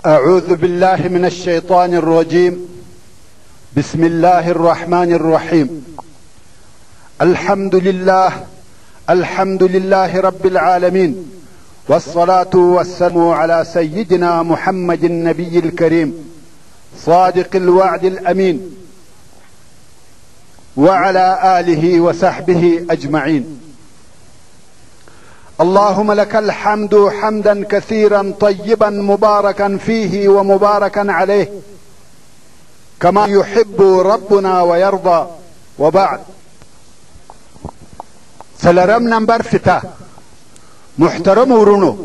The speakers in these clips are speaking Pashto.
أعوذ بالله من الشيطان الرجيم. بسم الله الرحمن الرحيم. الحمد لله رب العالمين، والصلاة والسلام على سيدنا محمد النبي الكريم صادق الوعد الأمين، وعلى آله وصحبه أجمعين. اللهم لك الحمد حمدا كثيرا طيبا مباركا فيه ومباركا عليه كما يحب ربنا ويرضى، وبعد. سلرم نمبر فتا محترم ورونو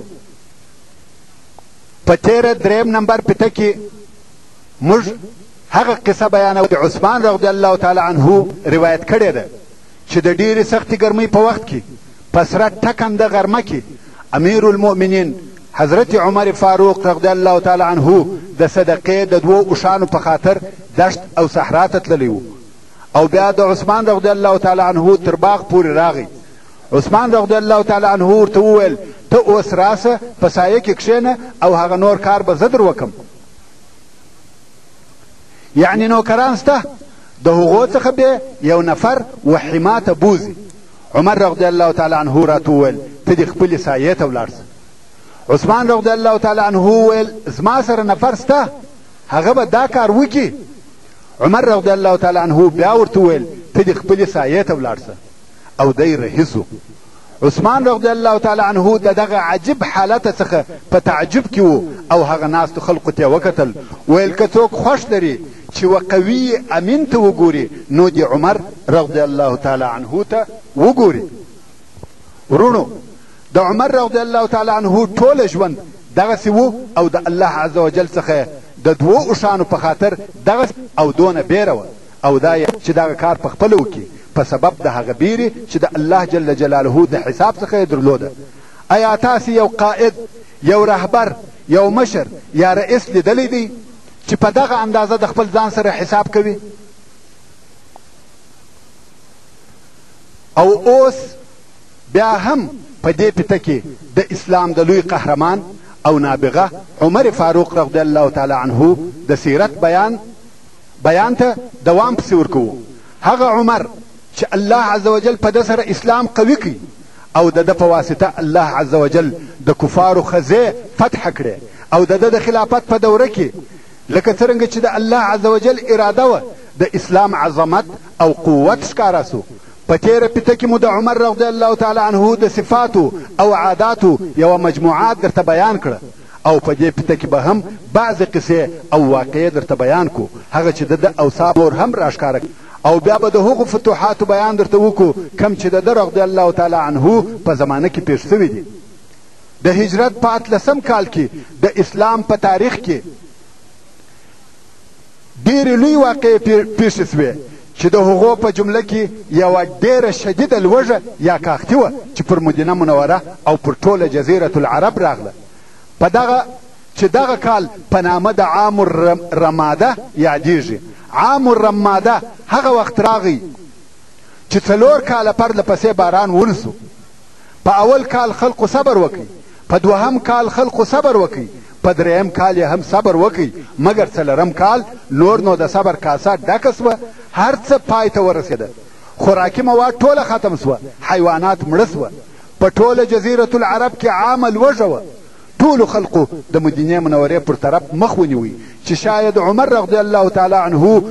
پتیر دریم نمبر فتا کی مج هغه قصه بیانو د عثمان رضی الله تعالی عنه روایت کړی ده چې د ډیرې سختې ګرمۍ په وخت کې پسره ټکنده غرمه کې امیر المؤمنین حضرت عمر فاروق رضی الله تعالی عنه د صدقې د دوو اوښانو په خاطر دشت او صحرا ته تللی و، او بیا د عثمان رضی الله تعالی عنه تر باغ پورې راغی. عثمان رضی الله تعالی عنه ورته وویل ته اوس راسه په سایه کې کښېنه او هغه نور کار به زه در وکم. یعنې نوکران سته، د هغو څخه به یو نفر وحما ته بوځي. عمر رضی الله تعالی عنه راته وویل ته دې خپلې سایې ته ولاړ سه. عثمان رضی الله تعالی عنه وویل زما سره نفر سته، هغه به دا کار وکړي. عمر رضی الله تعالی عنه بیا ورته وویل ته دې خپلې سایې ته ولاړ سه، او دی رهي سو. عثمان رضی الله تعالی عنه د دغه عجیب حالت څخه په تعجب کې و، او هغه ناستو خلقو ته وکتل. ویل که څوک خوښ لري چې وقوي امین ته وګوري نو د عمر رضی الله تعالی عنه ته وګوري. ورونو، د عمر رضی الله تعالی عنه ټوله ژوند دغسې و، او د الله عز وجل څخه د دوو اوښانو په خاطر دغسې او دونه بیره وه، او دا چې دغه کار په خپله وکړي په سبب د هغه بیرې چې د الله جل جلاله د حساب څخه یې درلوده. ایا تاسې یو قائد، یو رهبر، یو مشر یا رئیس لیدلی دی چې په دغه اندازه د خپل ځان سره حساب کوي؟ او اوس بیا هم په دې پته کې د اسلام د لوی قهرمان او نابغه عمر فاروق رضی الله تعالی عنه د سیرت بیان ته دوام پسې ورکوو. هغه عمر چې الله عز وجل په ده سره اسلام قوي کړي، او د ده په واسطه الله عز وجل د کفارو خزې فتح کړې، او د ده د خلافت په دوره کې لکه څرنګه چې د الله عز وجل اراده وه د اسلام عظمت او قوت ښکاره سو. په تېره پته کې مو د عمر رضی الله تعالی عنه د صفاتو او عاداتو یوه مجموعات درته بیان کړه، او په دې پته کې به هم بعضې قصې او واقعې درته بیان کو، هغه چې د ده اوصاف نور هم راښکاره، او بیا به د هغو فتوحاتو بیان درته وکړو کم چې د ده رضی الله تعالی عنه په زمانه کې پېښ سوي دي. د هجرت په 18 کال کې د اسلام په تاریخ کې ډېرې لوی واقعې پېښې سوې، چې د هغو په جمله کې یوه ډېره شدیده لوږه یا کاختي وه چې پر مدینه منوره او پر ټوله جزیرة العرب راغله. په دغه کال په نامه د عام الرماده یادیږي. عام الرماده هغه وخت راغی چې 4 کاله پرله پسې باران ونسو. په اول کال خلقو صبر وکړي، په دوهم کال خلقو صبر وکړي، په دریم کال یې هم صبر وکړي، مګر څلرم کال نور نو د صبر کاسه ډکه سوه، هر څه پای ته ورسېده. خوراکي مواد ټوله ختم سوه، حیوانات مړه سوه، په ټوله جزیرة العرب کې عامه لوږه وه. ټولو خلقو د مدینې منورې پر طرف مخ ونیوی چې شاید عمر رضی الله تعالی عنه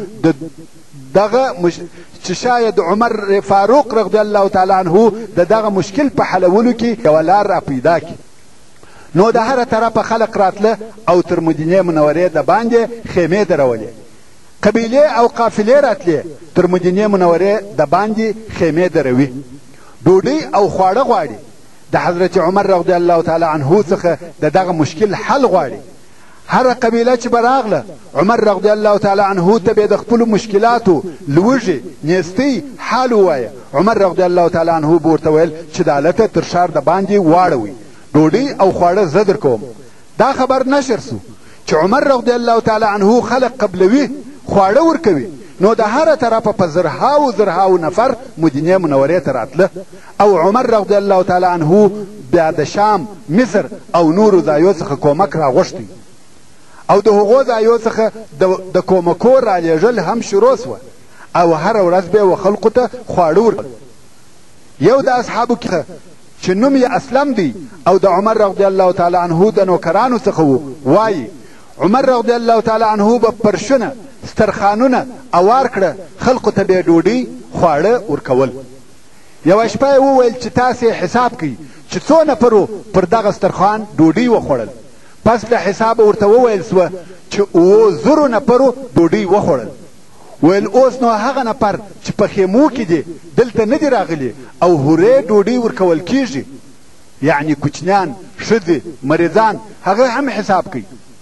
چې شاید عمر فاروق رضی الله تعالی عنه د دغه مشکل په حلولو کې یوه لار را پیدا کړي. نو د هره طرفه خلق راتله او تر مدینې منورې د باندې خیمې درولې، قبیلې او قافلې راتلې تر مدینې منورې د باندې خیمې دروي، ډوډۍ او خواړه غواړي. د حضرت عمر رضی الله تعالی عنه څخه د دغه مشکل حل غواړي. هره قبیله چې به راغله عمر رضی الله تعالی عنه ته به د خپلو مشکلاتو لوږې نیستۍ حال ووایه. عمر رضی الله تعالی عنه به ورته ویل چې د هلته تر ښار د باندې واړوئ، ډوډۍ او خواړه زه در کوم. دا خبر نشر سو چې عمر رضی الله تعالی عنه خلق قبلوي، خواړه ورکوي، نو د هره طرفه په زرهاو نفر مدینې منورې ته راتله، او عمر رضی الله تعالی عنه بیا د شام، مصر او نورو ځایو څخه کومک راغوښتی، او د هغو ځایو څخه د کومکو رالیږل هم شروع سوه او هره ورځ به یې خلقو ته خواړه ورکړل. یو د اصحابو کې چې نوم یې اسلم دی او د عمر رضی الله تعالی عنه د نوکرانو څخه و، وایي عمر رضی الله تعالی عنه به پرشونه سترخانونه اوار کړه، خلقو ته به یې ډوډۍ خواړه ورکول. یوه شپه یې وویل چې تاسې حساب کوئ چې څو نفرو پر دغه سترخوان ډوډۍ وخوړل. پس له حسابه ورته وویل سوه چې 7,000 نفرو ډوډۍ وخوړل. ویل اوس نو هغه نفر چې په خیمو کې دي دلته نه دي راغلي او هورې ډوډۍ ورکول کیږي، یعنی کوچنیان، ښځې، مریضان، هغه هم حساب کوي.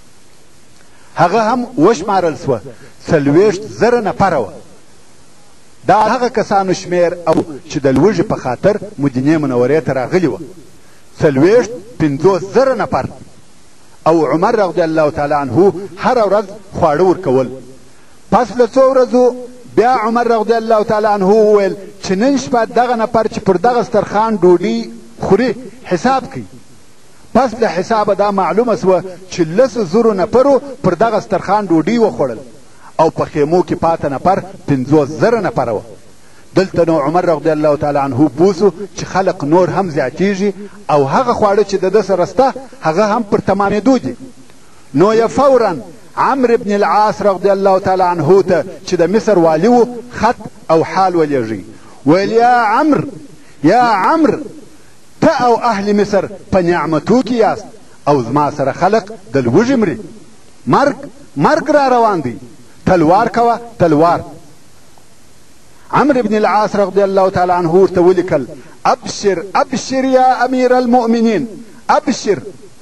هغه هم وشمارل سوه، 40,000 نفره وه. دا هغه کسانو شمیر او چې د لوږې په خاطر مدینې منورې ته راغلي وه، 50,000 نفر. او عمر رضی الله تعالی عنه هره ورځ خواړه ورکول. پس له څو ورځو بیا عمر رضی الله تعالی عنه وویل چې نن شپه دغه نفر چې پر دغه سترخان ډوډۍ خوري حساب کوي. پس له حسابه دا معلومه سوه چې 10,000 نفرو پر دغه سترخان ډوډۍ وخوړل او په خیمو کې پاته نفر 50,000 نفره وه. دلته نو عمر رضی الله تعالی عنه پوسو چې خلق نور هم زیاتیږي او هغه خواړه چې د ده سره شته هغه هم پر تمامېدو دي. نو یې فورا عمرو بن العاص رضی الله تعالی عنه ته چې د مصر والي و خط او حال ولېږي. ویل یا عمرو ته او اهل مصر په نعمتو کې یاست او زما سره خلق د لوږې مري، مرګ را روان دی، تلوار کوه تلوار. عمرو بن العاص رضی الله تعالی عنه ورته ولیکل ابشر یا امیر المؤمنین ابشر.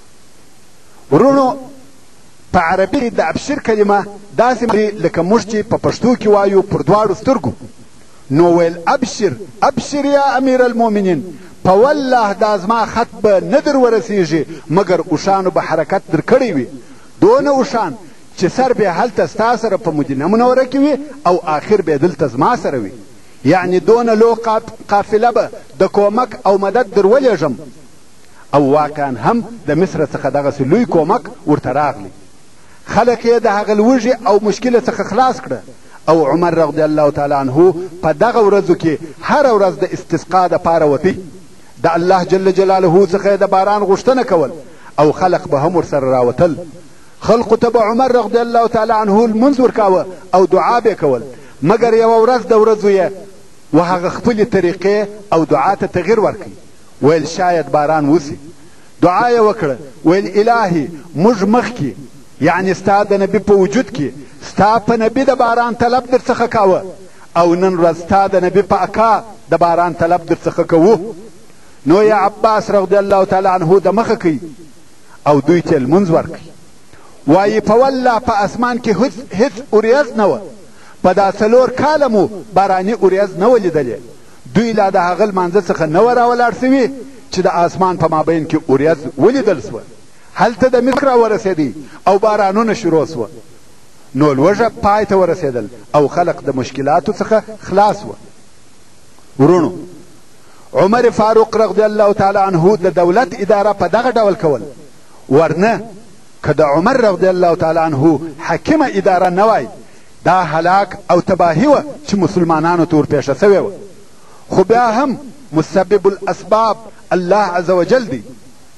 ورونو په عربي کې د ابشر کلمه داسې لکه موږ چې په پښتو کې وایو پر دواړو سترګو. نو ویل ابشر یا امیر المؤمنین، په والله دا زما خط به نه در ورسیږي مګر اوښانو به حرکت در کړی وي، دونه اوښان چې سر به هلته ستا سره په مدینه منوره کې وي او آخر به دلته زما سره وي، یعنی دونه لو قافله به د کومک او مدد در ولېږم. او واقعا هم د مصر څخه دغسې لوی کومک ورته راغلی. خلک یې د هغه لوږې او مشکله څخه خلاص کړه. او عمر رضی الله تعالی عنه په دغه ورځو کې هره ورځ د استسقا دپاره وتی، د الله جل جلاله څخه د باران غوښتنه کول او خلق به هم ورسره راوتل. خلقو ته به عمر رضی الله تعالی عنه لمونځ ورکاوه او دعا به کول، مګر یوه ورځ د ورځو یې و هغه خپلې طریقې او دعا ته تغییر ورکړي. ویل شاید باران وسي. دعا یې وکړه، ویل الهي موږ مخکې یعنی ستا د نبي په وجود کې ستا په نبي د باران طلب در څخه کاوه او نن ورځ ستا د نبي په اکا د باران طلب در څخه کوو. نو یا عباس رضی الله تعالی عنه د مخه کوي او دوی ته لمونځ ورکوي. وایي په والله په اسمان کې هیڅ اوریځ نه وه، په دا 4 کاله مو باراني اوریځ نه وه لیدلې. دوی لا د هغه لمانځه څخه نه وه راولاړ سوي چې د اسمان په مابین کې اوریځ ولیدل سوه. هلته د مصر راورسېدی او بارانونه شروع سوه. نو لوږه پای ته ورسېدل او خلق د مشکلاتو څخه خلاص وه. ورونو عمر فاروق رضی الله تعالی عنه د دولت اداره په دغه ډول کول، ورنه که د عمر رضی الله تعالی عنه حکیمه اداره نه وای دا هلاک او تباهي وه چې مسلمانانو ته ورپېښه سوې وه. خو بیا هم مسبب الاسباب الله عز وجل دی.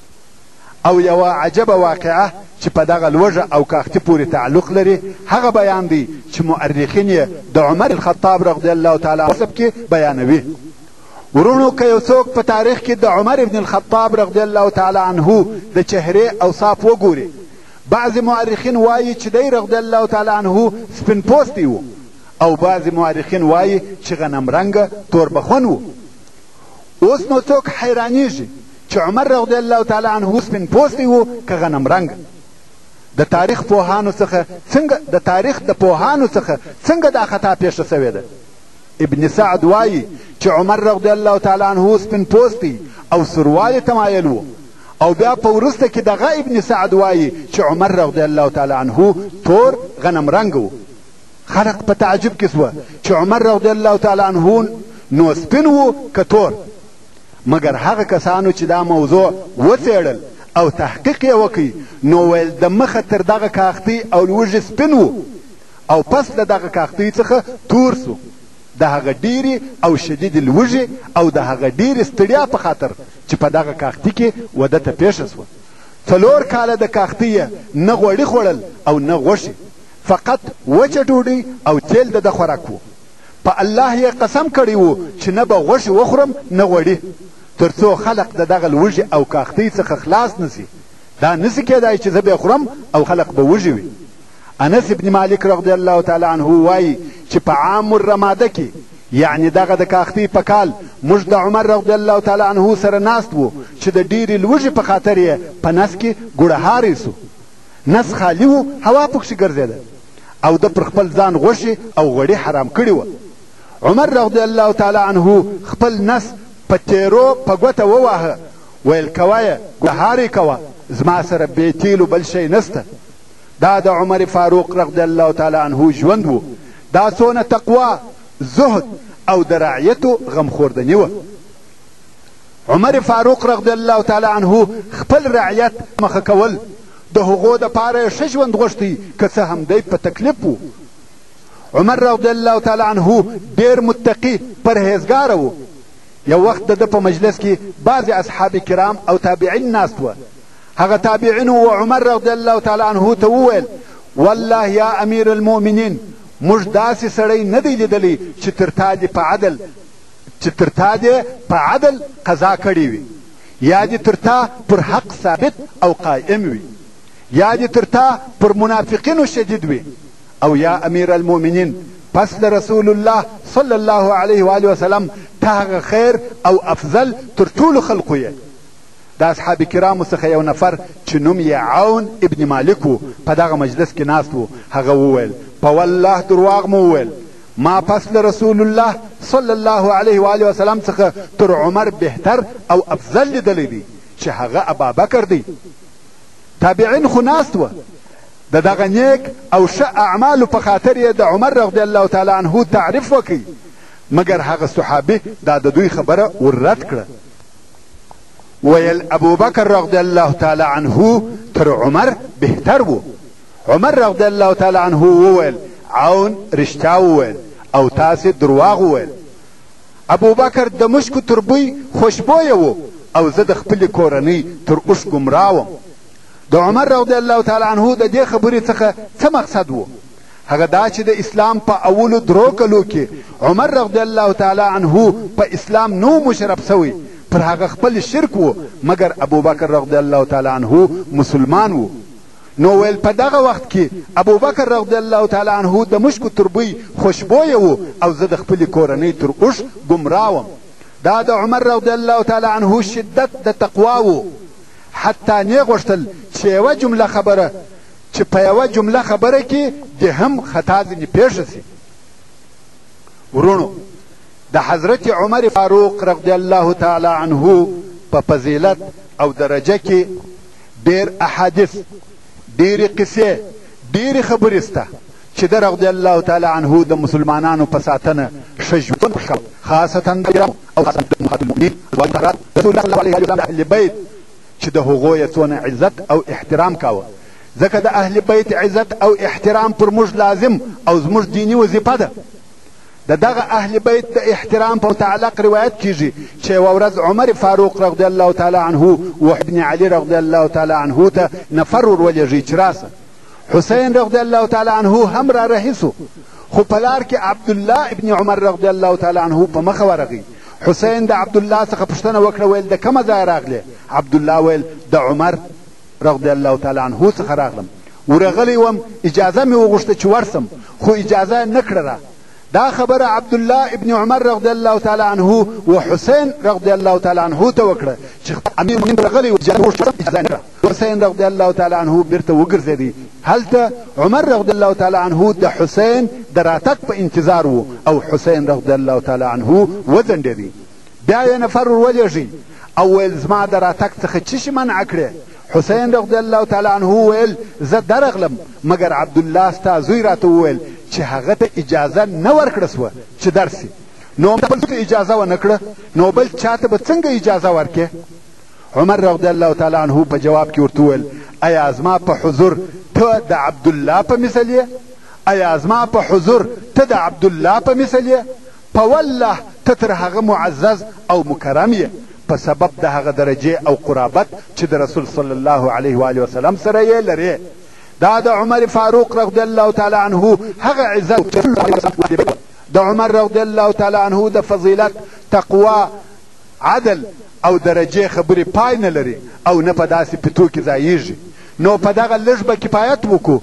او یوه عجبه واقعه چې په دغه لوږه او کاختي پورې تعلق لري هغه بیان دی چې مؤرخین یې د عمر الخطاب رضی الله تعالی عنه کې بیانوي. ورونو که یو څوک په تاریخ کې د عمر ابن الخطاب رضی الله تعالی عنه د چهرې اوصاف وګوري، بعض مؤرخین وایي چې دی رضی الله تعالی عنه سپین پوستی و او بعض مؤرخین وایي چې غنم رنګه توربخون و. اوس نو څوک حیرانیږي چې عمر رضی الله تعالی عنه سپین پوستی و که غنم رنګه. د تاریخ پوهانو څخه څنګه دا خطا پیښه سوې ده؟ ابن سعد وایي چې عمر رضی الله تعالی عنه سپین پوستی او سروال تمایل و، او بیا په وروسته کې دغه ابن سعد وایي چې عمر رضی الله تعالی عنه تور غنم رنګ و. خلق په تعجب کې سوه چې عمر رضی الله تعالی عنه نو سپین و که تور. مګر هغه کسانو چې دا موضوع وڅېړل او تحقیق یې وکړي نو ویل د مخه تر دغه کاختۍ او لوږې سپین و او پس له دغه کاختۍ څخه تور سو د هغه ډیرې او شدیدې لوږې او د هغه ډیرې ستړیا په خاطر چې په دغه کاختۍ کې وده ته پیښه سوه 4 کاله د کاختۍ یې نه غوړي خوړل او نه غوښې فقط وچه ډوډۍ او تیل د ده خوراک و په الله یې قسم کړی و چې نه به غوښې وخورم نه غوړي تر څو خلق د دغه لوږې او کاختۍ څخه خلاص نسي دا نسي کېدای چې زه به خورم او خلق به وږي وي انس ابن مالک رضی الله تعالی عنه وایي چې په عام الرماده کې یعنی دغه د کاختۍ په کال موږ د عمر رضی الله تعالی عنه سره ناست وو چې د ډیرې لوږې په خاطر یې په نس کې ګوړهاری سو نس خالي و هوا پکښې ګرځېده او ده پر خپل ځان غوښې او غوړي حرام کړي وه عمر رضی الله تعالی عنه خپل نس په تیرو په ګوته وواهه ویل کوه یې ګوړهاری کوه زما سره بې تیلو بل شی نسته دا د عمر فاروق رضی الله تعالی عنه ژوند و دا څونه تقوا زهد او د رعیتو غمخوردني وه عمر فاروق رضی الله تعالی عنه خپل رعیت مخه کول د هغو دپاره یې ښه ژوند غوښتی که څه هم دی په تکلیف و عمر رضی الله تعالی عنه ډېر متقي پرهیزګاره و یو وخت د ده په مجلس کې بعضې اصحاب کرام او تابعین ناست وه هغه تابعینو و عمر رضی الله تعالی عنه ته وویل والله یا امیر المؤمنین موږ داسې سړی نه دی لیدلی چې تر تا دې په عدل قضا کړې وي یا دې تر تا پر حق ثابت او قائم وي یا دې تر تا پر منافقینو شدید وي او یا امیر المؤمنین پس لرسول الله صلی الله علیه و آله وسلم ته هغه خیر او افضل تر ټولو خلقو یې د اصحاب کرامو څخه یو نفر چې نوم یې عون ابن مالک و په دغه مجلس کې ناست و هغه وویل په والله درواغ مو وویل ما پس لرسول الله صلی الله علیه و آله وسلم څخه تر عمر بهتر او افضل لیدلی دی چې هغه ابابکر دی تابعین خو ناست وه د دغه نیک او ښه اعمالو په خاطر یې د عمر رضی الله تعالی عنه تعریف وکړي مګر هغه صحابي دا د دوی خبره وررد کړه ویل ابوبکر رضی الله تعالی عنه تر عمر بهتر و عمر رضی الله تعالی عنه وویل عون رښتیا وویل او تاسې درواغ وویل ابوبکر د مشکو تر بوی خوشبویه و او زه د خپلې کورنۍ تر اوښ ګمراه وم د عمر رضی الله تعالی عنه د دې خبرې څخه څه مقصد و هغه دا چې د اسلام په اولو 3 کلو کې عمر رضی الله تعالی عنه په اسلام نو مشرف سوی پر هغه خپل شرک و مګر ابوبکر رضی الله تعالی عنه مسلمان و نو ویل په دغه وخت کې ابوبکر رضی الله تعالی عنه د مشکو تر بوی خوشبویه و او زه د خپلې کورنۍ تر اوښ ګمراه وم دا د عمر رضی الله تعالی عنه شدت د تقوا و حتی نه غوښتل چې یوه جمله خبره چې په یوه جمله خبره کې د هم خطا ځینې پیښه سي ورونو د حضرت عمر فاروق رضی الله تعالی عنه په فضیلت او درجه کې ډېر احادیث ډېرې قصې ډېرې خبرې سته چې د رضی الله تعالی عنه د مسلمانانو په ساتنه ښه ژوند وکړ خاصتا د او خاصتا د امهات المؤمنین رسول الله صلی الله علیه وسلم د اهل بیت چې د هغو یې څونه عزت او احترام کاوه ځکه د اهل بیت عزت او احترام پر موږ لازم او زموږ دیني وظیفه ده د دغه اهل بیت د احترام په متعلق روایت کیږي چې یوه ورځ عمر فاروق رضی الله تعالی عنه و ابن علي رضی الله تعالی عنه ته نفر ورولېږي چې راسه حسین رضی الله تعالی عنه هم را رهي سو خو په لار کې عبدالله ابن عمر رضی الله تعالی عنه په مخه ورغی حسین د عبدالله څخه پوښتنه وکړه ویل د کومه ځایه راغلې عبدالله ویل د عمر رضی الله تعالی عنه څخه راغلم ورغلی وم اجازه مې وغوښته چې ورسم خو اجازه نه کړله دا خبره عبدالله ابن عمر رضی الله تعالی عنه و حسین رضی الله تعالی عنه ته وکړه چې امیر المؤمنین راغلی و اجازه نه کړه حسین رضی الله تعالی عنه بیرته وګرځېدی هلته عمر رضی الله تعالی عنه د حسین د راتګ په انتظار و او حسین رضی الله تعالی عنه وځنډېدی بیا یې نفر ورولېږي او ویل زما د راتګ څخه څه شي منع کړې حسین رضی الله تعالی عنه ویل زه درغلم مګر عبدالله ستا زوی راته وویل چې هغه ته اجازه نه ورکړه سوه چې درسي نو بل ته اجازه ونه کړه نو بل چاته به څنګه اجازه ورکې عمر رضی الله تعالی عنه په جواب کې ورته وویل ایا زما په حضور ته د عبدالله په مثل یې؟ ایا زما په حضور ته د عبدالله په مثل یې؟ په والله ته تر هغه معزز او مکرم یې په سبب د هغه درجې او قرابت چې د رسول صلی الله علیه و آله وسلم سره یې لرې. دا د عمر فاروق رضی الله تعالی عنه هغه عزت د عمر رضی الله تعالی عنه د فضیلت، تقوا، عدل او درجې خبرې پای نه لري او نه په داسې پتو کې ځایږي. نو په دغه لږ به کفایت وکړو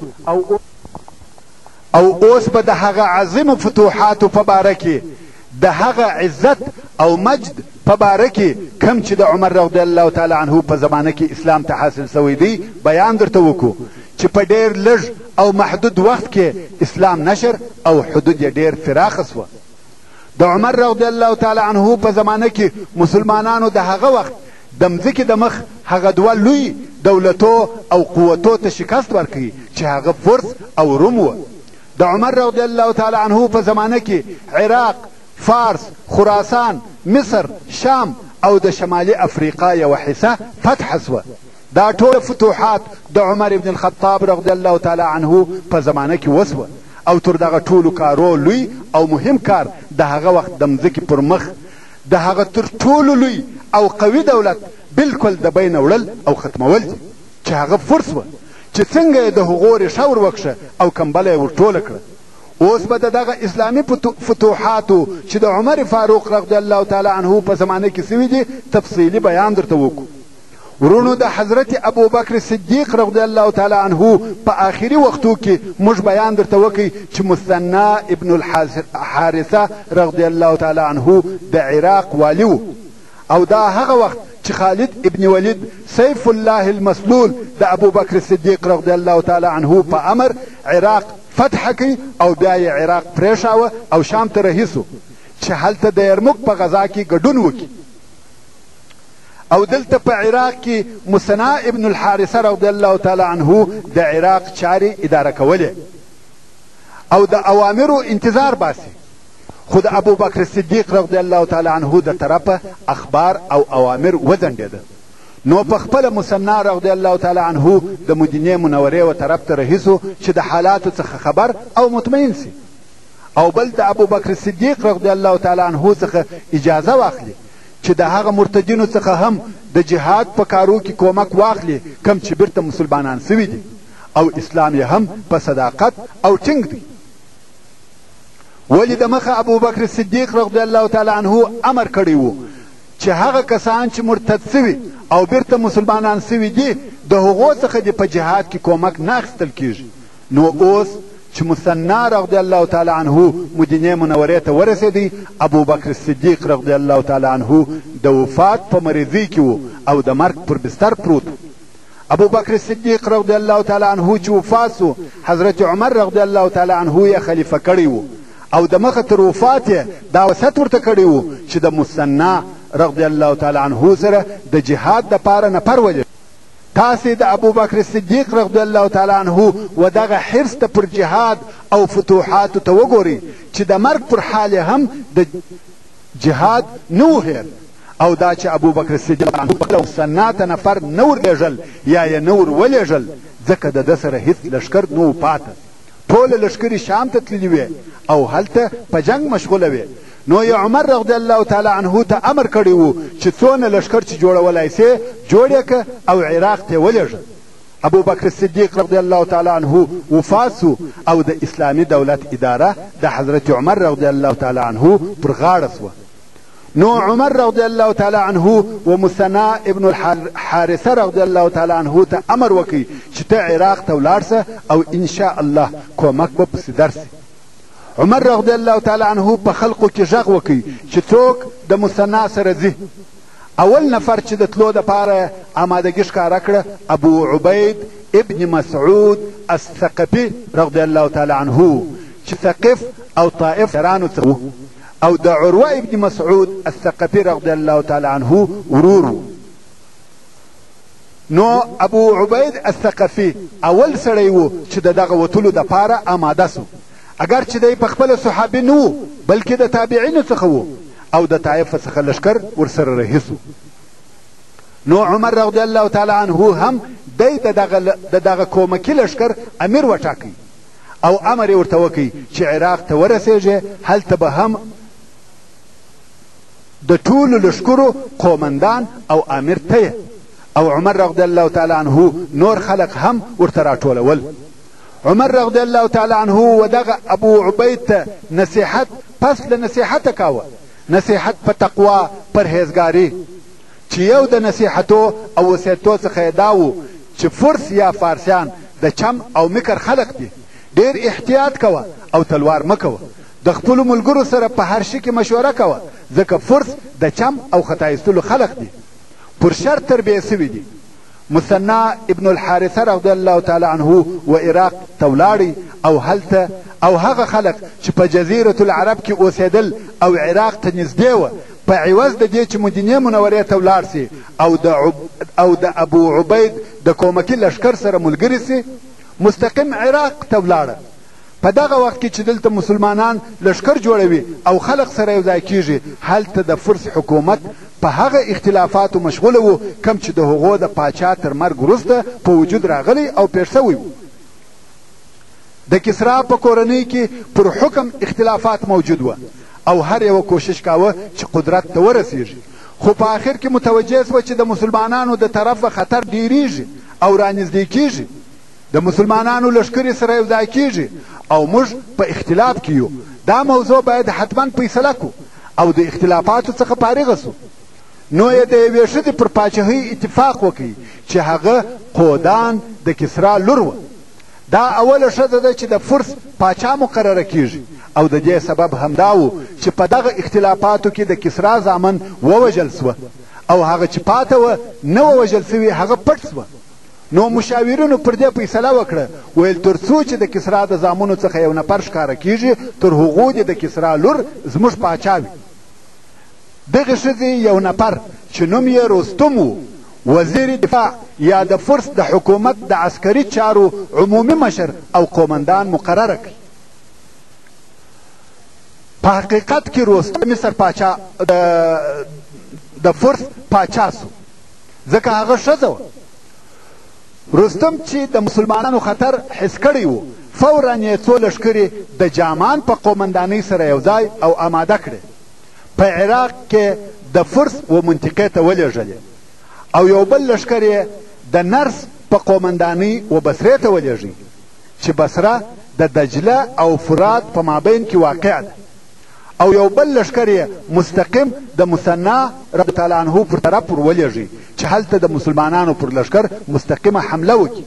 او اوس به د هغه عظیمو فتوحاتو په باره کې د هغه عزت او مجد په باره کې کم چې د عمر رضی الله تعالی عنه په زمانه کې اسلام ته حاصل سوی دی بیان درته وکړو چې په ډېر لږ او محدود وخت کې اسلام نشر او حدود یې ډېر پراخه سوه. د عمر رضی الله تعالی عنه په زمانه کې مسلمانانو د هغه وخت د مځکې د مخ هغه دوه لوی دولتو او قوتو ته شکست ورکوي چې هغه فرس او روم وه. د عمر رضی الله تعالی عنه په زمانه کې عراق، فارس، خراسان، مصر، شام او د شمالي افریقا یوه حصه فتح سوه. دا ټول فتوحات د عمر ابن الخطاب رضی الله تعالی عنه په زمانه کې وسوه او تر دغه ټولو کارو لوی او مهم کار د هغه وخت د مځکې پر مخ د هغه تر ټولو لوی او قوي دولت بالکل د بینه وړل او ختمول دي چې هغه فرس وه چې څنګه یې د هغو ریښه ور وکشه او کمبله یې ورټوله کړه. اوس به د دغه اسلامي فتوحاتو چې د عمر فاروق رضی الله تعالی عنه په زمانه کې سوي دي تفصیلي بیان درته وکړو. ورونو د حضرت ابوبکر صدیق رضی الله تعالی عنه په آخري وختو کې موږ بیان درته وکړی چې مثنی ابن الحارثه رضی الله تعالی عنه د عراق والی و او دا هغه وخت چې خالد ابن ولید سیف الله المسلول د ابوبکر صدیق رضی الله تعالی عنه په امر عراق فتح کوي او بیا یې عراق پرېښاوه او شام ته رهي سو چې هلته د یرموک په غزا کې ګډون وکړي. او دلته په عراق کې مثنی ابن الحارثه رضی الله تعالی عنه د عراق چارې اداره کولې او د اوامرو انتظار باسي. خو د ابوبکر صدیق رضی الله تعالی عنه د طرفه اخبار او اوامر وځنډېده. نو په خپله مثنی رضی الله تعالی عنه د مدینې منورې و طرف ته رهي سو چې د حالاتو څخه خبر او مطمئن سي او بل د ابوبکر صدیق رضی الله تعالی عنه څخه اجازه واخلي چې د هغه مرتدینو څخه هم د جهاد په کارو کې کومک واخلي کم چې بیرته مسلمانان سوي دي او اسلام یې هم په صداقت او ټینګ دی. ولې د مخه ابوبکر صدیق رضی الله تعالی عنه امر کړی و چې هغه کسان چې مرتد سوي او بیرته مسلمانان سوي دي د هغو څخه دې په جهاد کې کومک نه اخیستل کیږي. نو اوس چې مثنی رضی الله تعالی عنه مدینې منورې ته ورسېدی ابوبکر صدیق رضی الله تعالی عنه د وفات په مریضۍ کې و او د مرګ پر بستر پروت. ابوبکر صدیق رضی الله تعالی عنه چې وفات سو حضرت عمر رضی الله تعالی عنه یې خلیفه کړی و او د مخه تر وفات یې دا وصیت ورته کړی و چې د مثنی رضی الله تعالی عنه سره د جهاد دپاره نفر ولېږه. تاسې د ابوبکر صدیق رضی الله تعالی عنه و دغه حرص ته پر جهاد او فتوحاتو ته وګورئ چې د مرګ پر حال هم د جهاد نه و هیر او دا چې ابوبکر صدیق مثنی ته نفر نه ورلېږل یا یې نه ور ولېږل ځکه د ده سره هېڅ لښکر نه و پاته. ټوله لښکرې شام ته تللي وې او هلته په جنګ مشغوله وې. نو یې عمر رضی الله تعالی عنه ته امر کړی و چې څونه لښکر چې جوړولی سې جوړ یې که او عراق ته یې ولېږه. ابوبکر صدیق رضی الله تعالی عنه وفات سو او د اسلامي دولت اداره د حضرت عمر رضی الله تعالی عنه پر غاړه سوه. نو عمر رضی الله تعالی عنه و مثنی ابن الحارثه رضی الله تعالی عنه ته امر وکړي چې ته عراق ته ولاړ سه او انشاء الله کومک به پسې درسي. عمر رضی الله تعالی عنه په خلقو کې غږ وکړي چې څوک د مثنی سره ځي. اول نفر چې د تلو دپاره آمادګي ښکاره کړه ابو عبید ابن مسعود الثقفي رضی الله تعالی عنه چې ثقف او طائف شرانو څخه او د عروه ابن مسعود الثقفي رضی الله تعالی عنه ورور. نو ابو عبید الثقفي اول سړی و چې د دغه وتلو دپاره آماده سو. اگر چې دی په خپله صحابي نه و بلکې د تابعینو څخه و او د طایفه څخه لښکر ورسره رهي سو. نو عمر رضی الله تعالی عنه هم دی د دغه کومکي لشکر امیر وټاکي او امر یې ورته وکړي چې عراق ته ورسېږي، هلته به هم د ټولو لشکرو قومندان او امیر ته او عمر رضی الله تعالی عنه نور خلق هم ورته راټولول. عمر رضی الله تعالی عنه و دغه ابو عبید ته نصیحت پس له نصیحته کاوه، نصیحت په تقوا پرهیزګاري، چې یو د نصیحتو او وصیتو څخه یې دا و چې فرس یا فارسیان د چم او مکر خلق دي، ډېر احتیاط کوه او تلوار مه کوه، د خپلو ملګرو سره په هر شي کې مشوره کوه، ځکه فرس د چم او خطا ایستلو خلق دي، پر شر تربیه سوي دي. مثنى ابن الحارثه رضی الله تعالی عنه و عراق ته ولاړی او هلته او هغه خلق چې په جزیرة العرب کې اوسېدل او عراق ته نږدې وه، په عوض د دې چې مدینې منورې ته ولاړ سي او د ابو عبید د کومکي لشکر سره ملګري سي، مستقیم عراق ته ولاړه. په دغه وخت کې چې دلته مسلمانان لشکر جوړوي او خلق سره یو ځای کیږي، هلته د فرس حکومت په هغه اختلافاتو مشغوله و کم چې د هغو د پاچا تر مرګ وروسته په وجود راغلی او پېښ سوی و. د کسرا په کورنۍ کې پر حکم اختلافات موجود و او هر یو کوشش کاوه چې قدرت ته ورسیږي، خو په آخر کې متوجه سوه چې د مسلمانانو د طرفه خطر ډیریږي او رانږدې کیږي، د مسلمانانو لشکرې سره یو ځای کیږي او موږ په اختلاف کې یو، دا موضوع باید حتما فیصله کو او د اختلافاتو څخه فارغه سو. نو یې د یوې ښځې پر پاچاهۍ اتفاق وکړي چې هغه قودان د کسرا لور وه. دا اوله ښځه ده چې د فرس پاچا مقرره کیږي او د دې سبب همدا و چې په دغه اختلافاتو کې د کسرا زامن ووژل سوه او هغه چې پاته وه نه ووژل سوي هغه پټ سوه. نو مشاورینو پر دې فیصله وکړه، ویل تر څو چې د کسرا د زامنو څخه یو نفر ښکاره کیږي تر هغو دې د کسرا لور زموږ پاچا وي. دغه ښځې یو نفر چې نوم یې رستم و، وزیر دفاع یا د فرس د حکومت د عسکري چارو عمومي مشر او قومندان مقرره کړي. په حقیقت کې رستم مصر پاچا د فرس پاچا سو، ځکه هغه ښځه وه. رستم چې د مسلمانانو خطر حس کړی و، فورا یې څو لښکرې د جامان په قومندانۍ سره یو ځای او آماده کړې، په عراق کې د فرس و منطقې ته ولېږلې، او یو بل لښکر یې د نرس په قومندانۍ و بصرې ته ولېږي چې بصره د دجله او فرات په مابین کې واقع ده، او یو بل لښکر یې مستقیم د مثنى رضی الله عنه پر طرف ور ولېږي چې هلته د مسلمانانو پر لښکر مستقیمه حمله وکړي،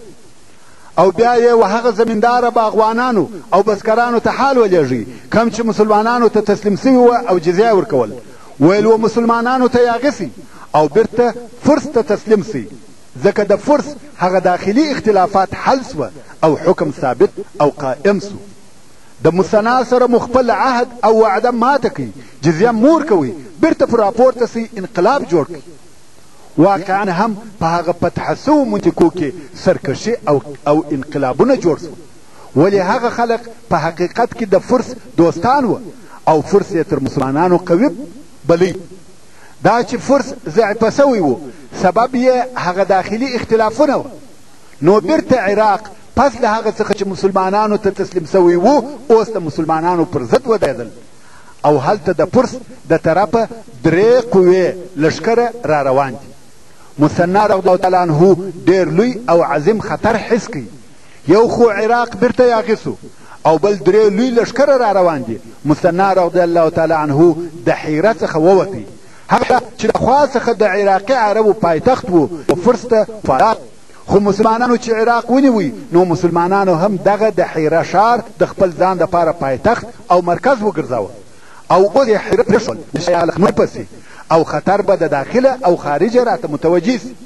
او بیا یې و هغه زمینداره باغوانانو او بزګرانو ته حال ولېږي کم چې مسلمانانو ته تسلیم سوي وه او جزیه ورکول، ویل و مسلمانانو ته یې اخیستي او بیرته فرس ته تسلیم سي، ځکه د فرس هغه داخلي اختلافات حل سوه او حکم ثابت او قائم سو. د مثنى سره مو خپل عهد او وعده ماته کوي، جزیه مور کوي، بیرته پر راپورته سي، انقلاب جوړ کوي. واقعا هم په هغه فتح سوو منطقو کې سرکشي او انقلابونه جوړ سول، ولې هغه خلق په حقیقت کې د فرس دوستان وه او فرس یې تر مسلمانانو قوي بلی. دا چې فرس ضعیفه سوی و سبب یې هغه داخلي اختلافونه وه. نو بیرته عراق پس له هغه څخه چې مسلمانانو ته تسلیم سوی و اوس د مسلمانانو پر ضد ودرېدل او هلته د فرس د طرفه 3 قوې لښکره را روان دي. مثنى رضی الله تعالی عنه ډېر لوی او عظیم خطر حس کوي، یو خو عراق بیرته یې اخیستو او بل 3 لوی لښکره را روان دي. مثنى رضی الله تعالی عنه د حیره څخه ووتی، هغه چې د خوا څخه د عراقي عربو پایتخت و فرس ته فرات، خو مسلمانانو چې عراق ونیوی نو مسلمانانو هم دغه د حیره ښار د خپل ځان دپاره پایتخت او مرکز وګرځاوه او اوس یې حیره پرېښول د شیالخمر پسې او خطر به د داخله او خارجه راته متوجه سي،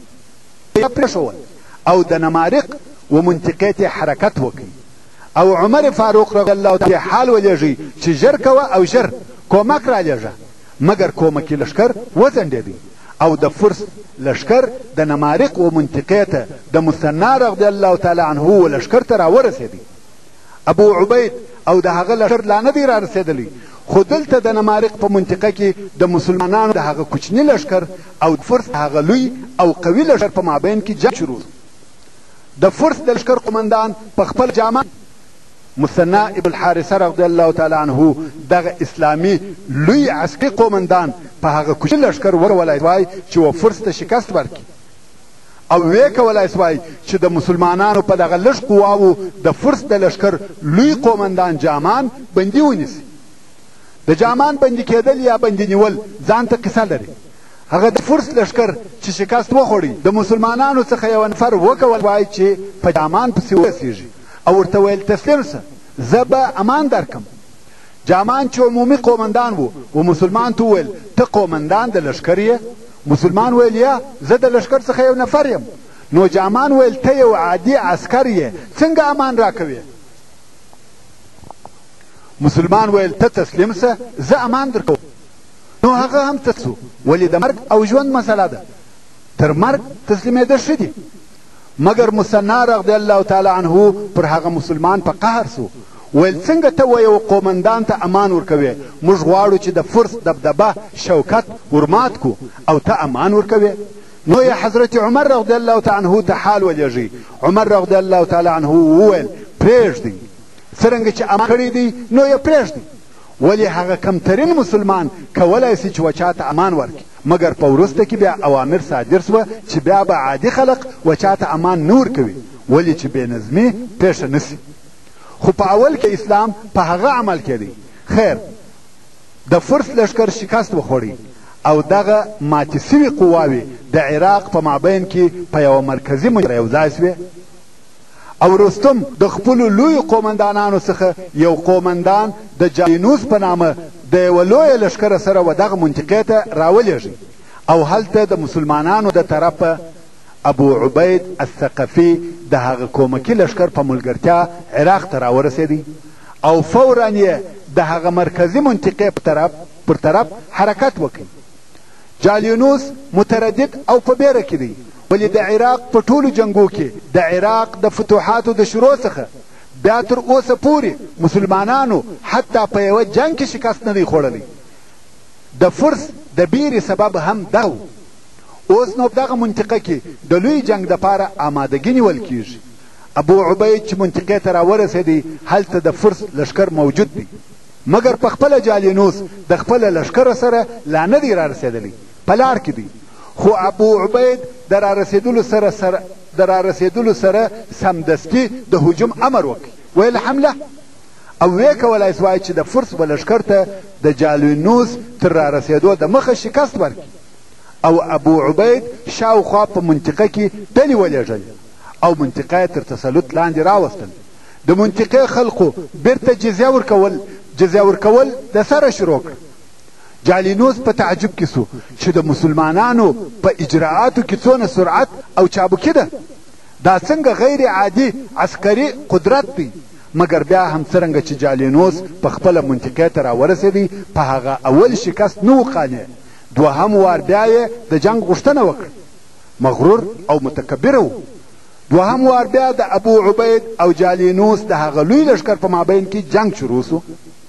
پرېښول او د نمارق و منطقې ته حرکت وکړي. او عمر فاروق رضی الله تعالی حال ولېږي چې ژر کوه او ژر کومک رالیږه، مګر کومکي لښکر وځنډېدی او د فرس لشکر د نمارق و منطقې ته د مثنى رضی الله تعالی عنه و لشکر ته راورسېدی. ابو عبید او د هغه لشکر لا نه دی رارسېدلی، خو دلته د نمارق په منطقه کې د مسلمانانو د هغه کوچني لښکر او د فرس هغه لوی او قوي لښکر په مابین کې جنګ شروع. د فرس د لښکر قمندان په خپل جامه مثنى ابن الحارثه رضی الله تعالی عنه دغه اسلامي لوی عسکري قومندان په هغه کوچني لښکر ورولای وای چې و فرس ته شکست ورکړي او وی کولای سوای چې د مسلمانانو په دغه لږ قواوو د فرس د لښکر لوی قومندان جامان بندي ونیسي. د جامان بندي کېدل یا بندي نیول ځان ته قصه لري. هغه د فرس لښکر چې شکست وخوړي د مسلمانانو څخه یو نفر وکول وای چې په جامان پسې ورسېږي او ورته ویل تسلیم سه زه به امان درکم. جامان چې عمومي قومندان و مسلمان ته وویل ته قومندان د لښکر یې؟ مسلمان ویل یا زه د لښکر څخه یو نفر یم. نو جامان ویل ته یو عادي عسکر یې څنګه امان راکوې؟ مسلمان ویل ته تسلیم سه زه امان درکوم. نو هغه هم تسو ولې د مرګ او ژوند مسله ده، تر مرګ تسلیمېدل ښه دي. مګر مثنى رضی الله تعالی عنه پر هغه مسلمان په قهر سو، ویل څنګه ته و یو قومندان ته امان ورکوې؟ موږ غواړو چې د فرس دبدبه شوکت ورمات کو او ته امان ورکوې. نو یې حضرت عمر رضی الله تعالی عنه ته حال ولېږي. عمر رضی الله تعالی عنه وویل پرېږدئ، څرنګه چې امان کړی دی نو یې پرېږدئ. ولې هغه کمترین مسلمان کولی سي چې وچا ته امان ورکړي. مګر په وروسته کې بیا اوامر صادر سوه چې بیا به عادي خلق وچا ته امان نه ورکوي، ولې چې بې نظمي پېښه نه سي. خو په اول کې اسلام په هغه عمل کې دی. خیر د فرس لښکر شکست وخوړی او دغه ماتې سوي قواوې د عراق په مابین کې په یوه مرکزي مجره یو ځای سوې او رستم د خپلو لویو قومندانانو څخه یو قومندان د جالینوس په نامه د یوه لویه لښکره سره و دغه منطقې ته راولېږي او هلته د مسلمانانو د طرفه ابو عبید الثقفي د هغه کومکي لښکر په ملګرتیا عراق ته راورسېدی او فورا یې د هغه مرکزي منطقې پر طرف حرکت وکړي. جالینوس متردد او په بیره کې دی، ولې د عراق په ټولو جنګو کې د عراق د فتوحاتو د شروع څخه بیا تر اوسه پورې مسلمانانو حتی په یوه جنګ کې شکست نه دی خوړلی. د فرس د بیرې سبب هم دغه اوس نو دغه منطقه کې د لوی جنگ دپاره آمادګي نیول کیږي. ابو عبید چې منطقې ته راورسېدی هلته د فرس لښکر موجود دی، مګر په خپله جالینوس د خپله لښکره سره لا نه دی رارسېدلی، په لار کې دی. خو ابو عبید د رارسېدلو سره سمدستي د هجوم امر وکړي، ویل حمله، او وی کولای سوای چې د فرس به لښکر ته د جالینوس تر رارسېدو د مخه شکست ورکړي او ابو عبید شاوخوا په منطقه کې ډلې ولېږل او منطقه تر تسلط لاندې راوستل. د منطقې خلقو بیرته جزیه ورکول د سره شروع کړ. جالینوس په تعجب کې سو چې د مسلمانانو په اجراءاتو کې څونه سرعت او چابکي ده، دا څنګه غیر عادي عسکري قدرت دی. مګر بیا هم څرنګه چې جالینوس په خپله منطقې ته راورسېدی په هغه اول شکست نه وقانع. دوهم وار بیا یې د جنګ غوښتنه وکړه، مغرور او متکبره و. دوهم وار بیا د ابو عبید او جالینوس د هغه لوی لښکر په مابین کې جنګ شروع سو.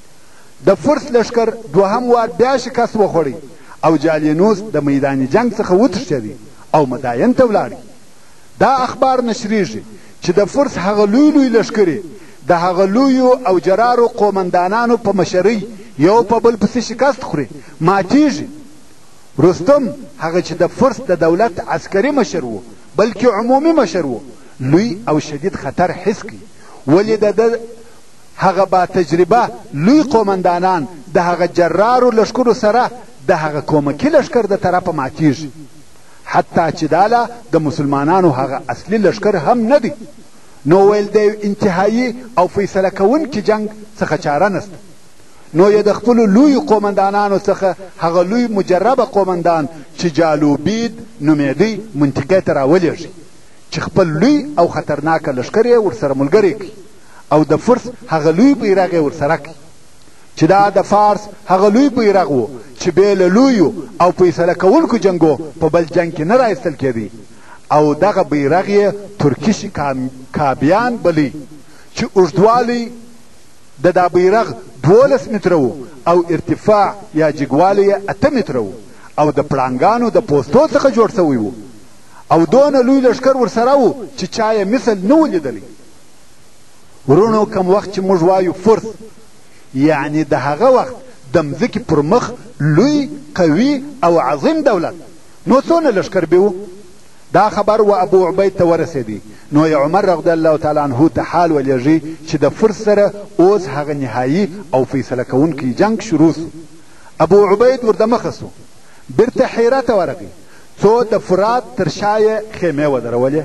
د فرس لښکر دوهم وار بیا شکست وخوړی او جالینوس د میدان جنگ څخه وتښتېدی او مداین ته ولاړی. دا اخبار نشریږي چې د فرس هغه لوی لښکرې د هغه لویو او جرارو قومندانانو په مشرۍ یو په بل پسې شکست خوري، ماتیږي. رستم هغه چې د فرس د دولت عسکري مشر و بلکې عمومي مشر و، لوی او شدید خطر حس کړي، ولې د هغه با تجربه لوی قومندانان د هغه جرارو لښکرو سره د هغه کومکي لښکر د طرفه ماتیږي، حتی چې داله د مسلمانانو هغه اصلي لښکر هم نه دی. نو ویل د انتهایی او فیصله کوونکي جنگ څخه چاره نسته. نو یې د خپلو لویو قومندانانو څخه هغه لوی مجربه قومندان چې جالوبید نومېدی منطقې ته راولېږي چې خپل لوی او خطرناکه لښکر یې ورسره ملګری کړي او د فرس هغه لوی بیرغ یې ورسره کړي چې دا د فارس هغه لوی بیرغ و چې بې له لویو او فیصله کوونکو جنګو په بل جنګ کې نه رایستل کېدی او دغه بیرغ یې ترکیش کابیان بلی چې اوږدوالی د دا بیرغ 12 متره و او ارتفاع یا جګوالی یې 8 متره و او د پړانګانو د پوستو څخه جوړ سوی و او دونه لوی لښکر ورسره و چې چا یې مثل نه و لیدلی. ورونو کوم وخت چې موږ وایو فرس یعنی د هغه وخت د مځکې پر مخ لوی قوي او عظیم دولت، نو څونه لښکر به و؟ دا خبر و ابو عبید ته ورسېدی، نو یې عمر رضی الله تعالی عنه ته حال ولېږي چې د فرس سره اوس هغه نهایي او فیصله کوونکی جنگ شروع سو. ابو عبید وردمخه سو، بیرته حیره ته ورغی، څو د فرات تر شا یې خیمې ودرولې.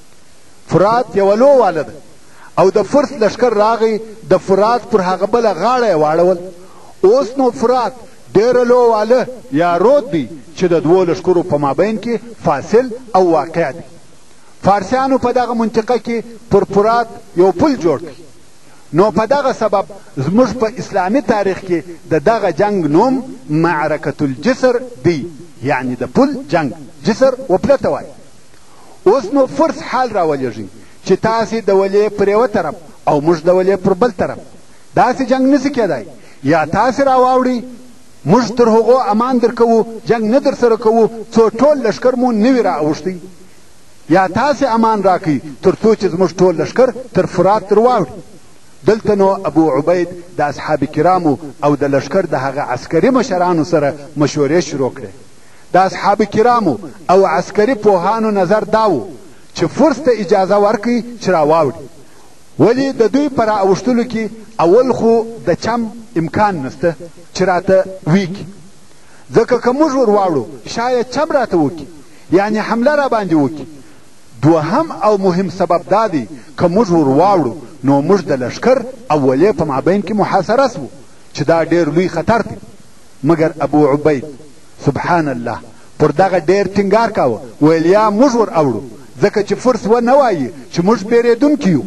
فرات یوه لو واله ده او د فرس لښکر راغی، د فرات پر هغه بله غاړه یې واړول. اوس نو فرات ډېره لو واله یا رود دی چې د دوو لښکرو په مابین کې فاصل او واقع دی. فارسیانو په دغه منطقه کې پر فرات یو پل جوړ کړ. نو په دغه سبب زموږ په اسلامي تاریخ کې د دغه جنگ نوم معرکة الجسر دی، یعنی د پل جنگ، جسر و پله ته وایي. اوس نو فرس حال راولېږي چې تاسې د ولې پر یوه طرف او موږ د ولې پر بل طرف. داسې جنگ نسي کېدای، یا تاسې راواوړئ موږ تر هغو امان در کوو، جنگ نه در سره کوو څو ټول لښکر مو نه وي را اوښتی، یا تاسې امان راکئ تر څو چې زموږ ټول لښکر تر فرات تر واوړي. دلته نو ابو عبید د اصحاب کرامو او د لښکر د هغه عسکري مشرانو سره مشورې شروع کړې. د اصحاب کرامو او عسکري پوهانو نظر دا و چې فرس ته اجازه ورکړي چې راواوړي، ولې د دوی په رااوښتلو کې اول خو د چم امکان نسته چې راته ویکي، ځکه که موږ ور واوړو شاید چم راته وکړي، یعنی حمله را باندې وکړي. دوهم او مهم سبب دا دی که موږ ور واوړو نو موږ د لښکر اولې په مابین کې محاصره سو چې دا ډېر لوی خطر دی. مګر ابو عبید سبحان الله پر دغه ډېر ټینګار کاوه، ویل یا موږ ور اوړو، ځکه چې فرس و نه وایي چې موږ بیرېدونکي یو.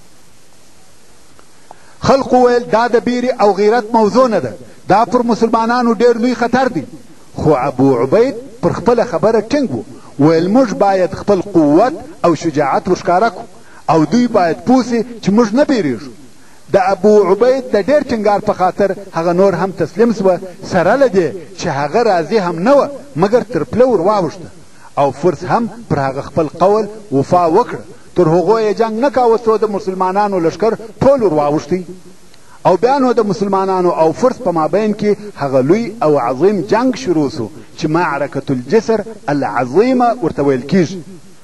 خلقو ویل دا د بیرې او غیرت موضوع نه ده، دا پر مسلمانانو ډېر لوی خطر دی. خو ابو عبید پر خپله خبره ټینګ و، ویل موږ باید خپل قوت او شجاعت ورښکاره کړو او دوی باید پوه سي چې موږ نه بیریږو. د ابو عبید د ډېر ټینګار په خاطر هغه نور هم تسلیم سوه، سره له دې چې هغه راضي هم نه وه، مګر تر پله ور واوښته او فرس هم پر هغه خپل قول وفا وکړه. تر هغو یې جنګ نه کاوه څو د مسلمانانو لښکر ټول ور واوښتی او بیا نو د مسلمانانو او فرس په مابین کې هغه لوی او عظیم جنگ شروع سو چې معرکة الجسر العظیمه ورته ویل کیږي.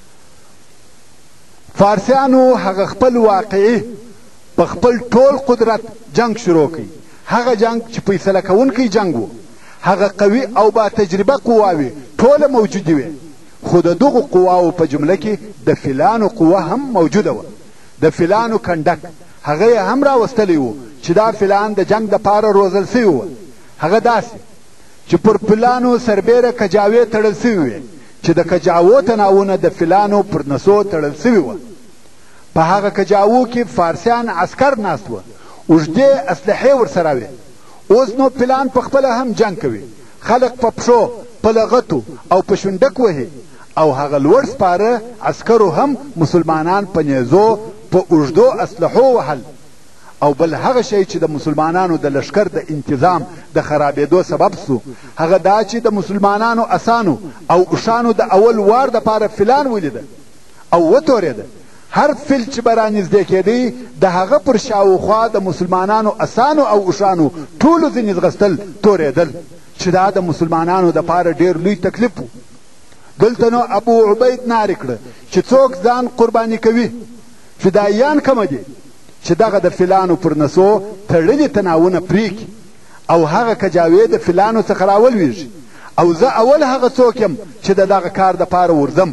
فارسیانو هغه خپل واقعي په خپل ټول قدرت جنگ شروع کړي. هغه جنگ چې فیصله کوونکی جنگ و، هغه قوي او با تجربه قواوې ټوله موجودې وې. خو د دغو قواو په جمله کې د فیلانو قوه هم موجوده وه. د فیلانو کنډک هغه یې هم راوستلی و چې دا فیلان د جنگ دپاره روزل سوي وه. هغه داسې چې پر فیلانو سربیره کجاوې تړل سوي وې چې د کجاوو تناوونه د فیلانو پر نسو تړل سوي وه. په هغه کجاوو کې فارسیان عسکر ناست وه، اوږدې اسلحې ورسره وې. اوس نو فیلان په خپله هم جنګ کوي، خلق په پښو، په لغتو او په شونډک وهي او هغه لوړ سپاره عسکرو هم مسلمانان په نیزو په اوږدو اسلحو وهل. او بل هغه شی چې د مسلمانانو د لښکر د انتظام د خرابېدو سبب سو هغه دا چې د مسلمانانو اسانو او اوښانو د اول وار دپاره فیلان ولیده او وتورېده. هر فیل چې به رانږدې کېدی د هغه پر شاوخوا د مسلمانانو اسانو او اوښانو ټولو ځینې ځغستل تورېدل، چې دا د مسلمانانو دپاره ډېر لوی تکلیف و. دلته نو ابو عبید نارې کړه چې څوک ځان قرباني کوي، فدایان کمه دي چې دغه د فیلانو پر نسو تړلي تناونه پرېږي او هغه کجاوې د فیلانو څخه راولویږي، او زه اول هغه څوک یم چې د دغه کار دپاره ورځم.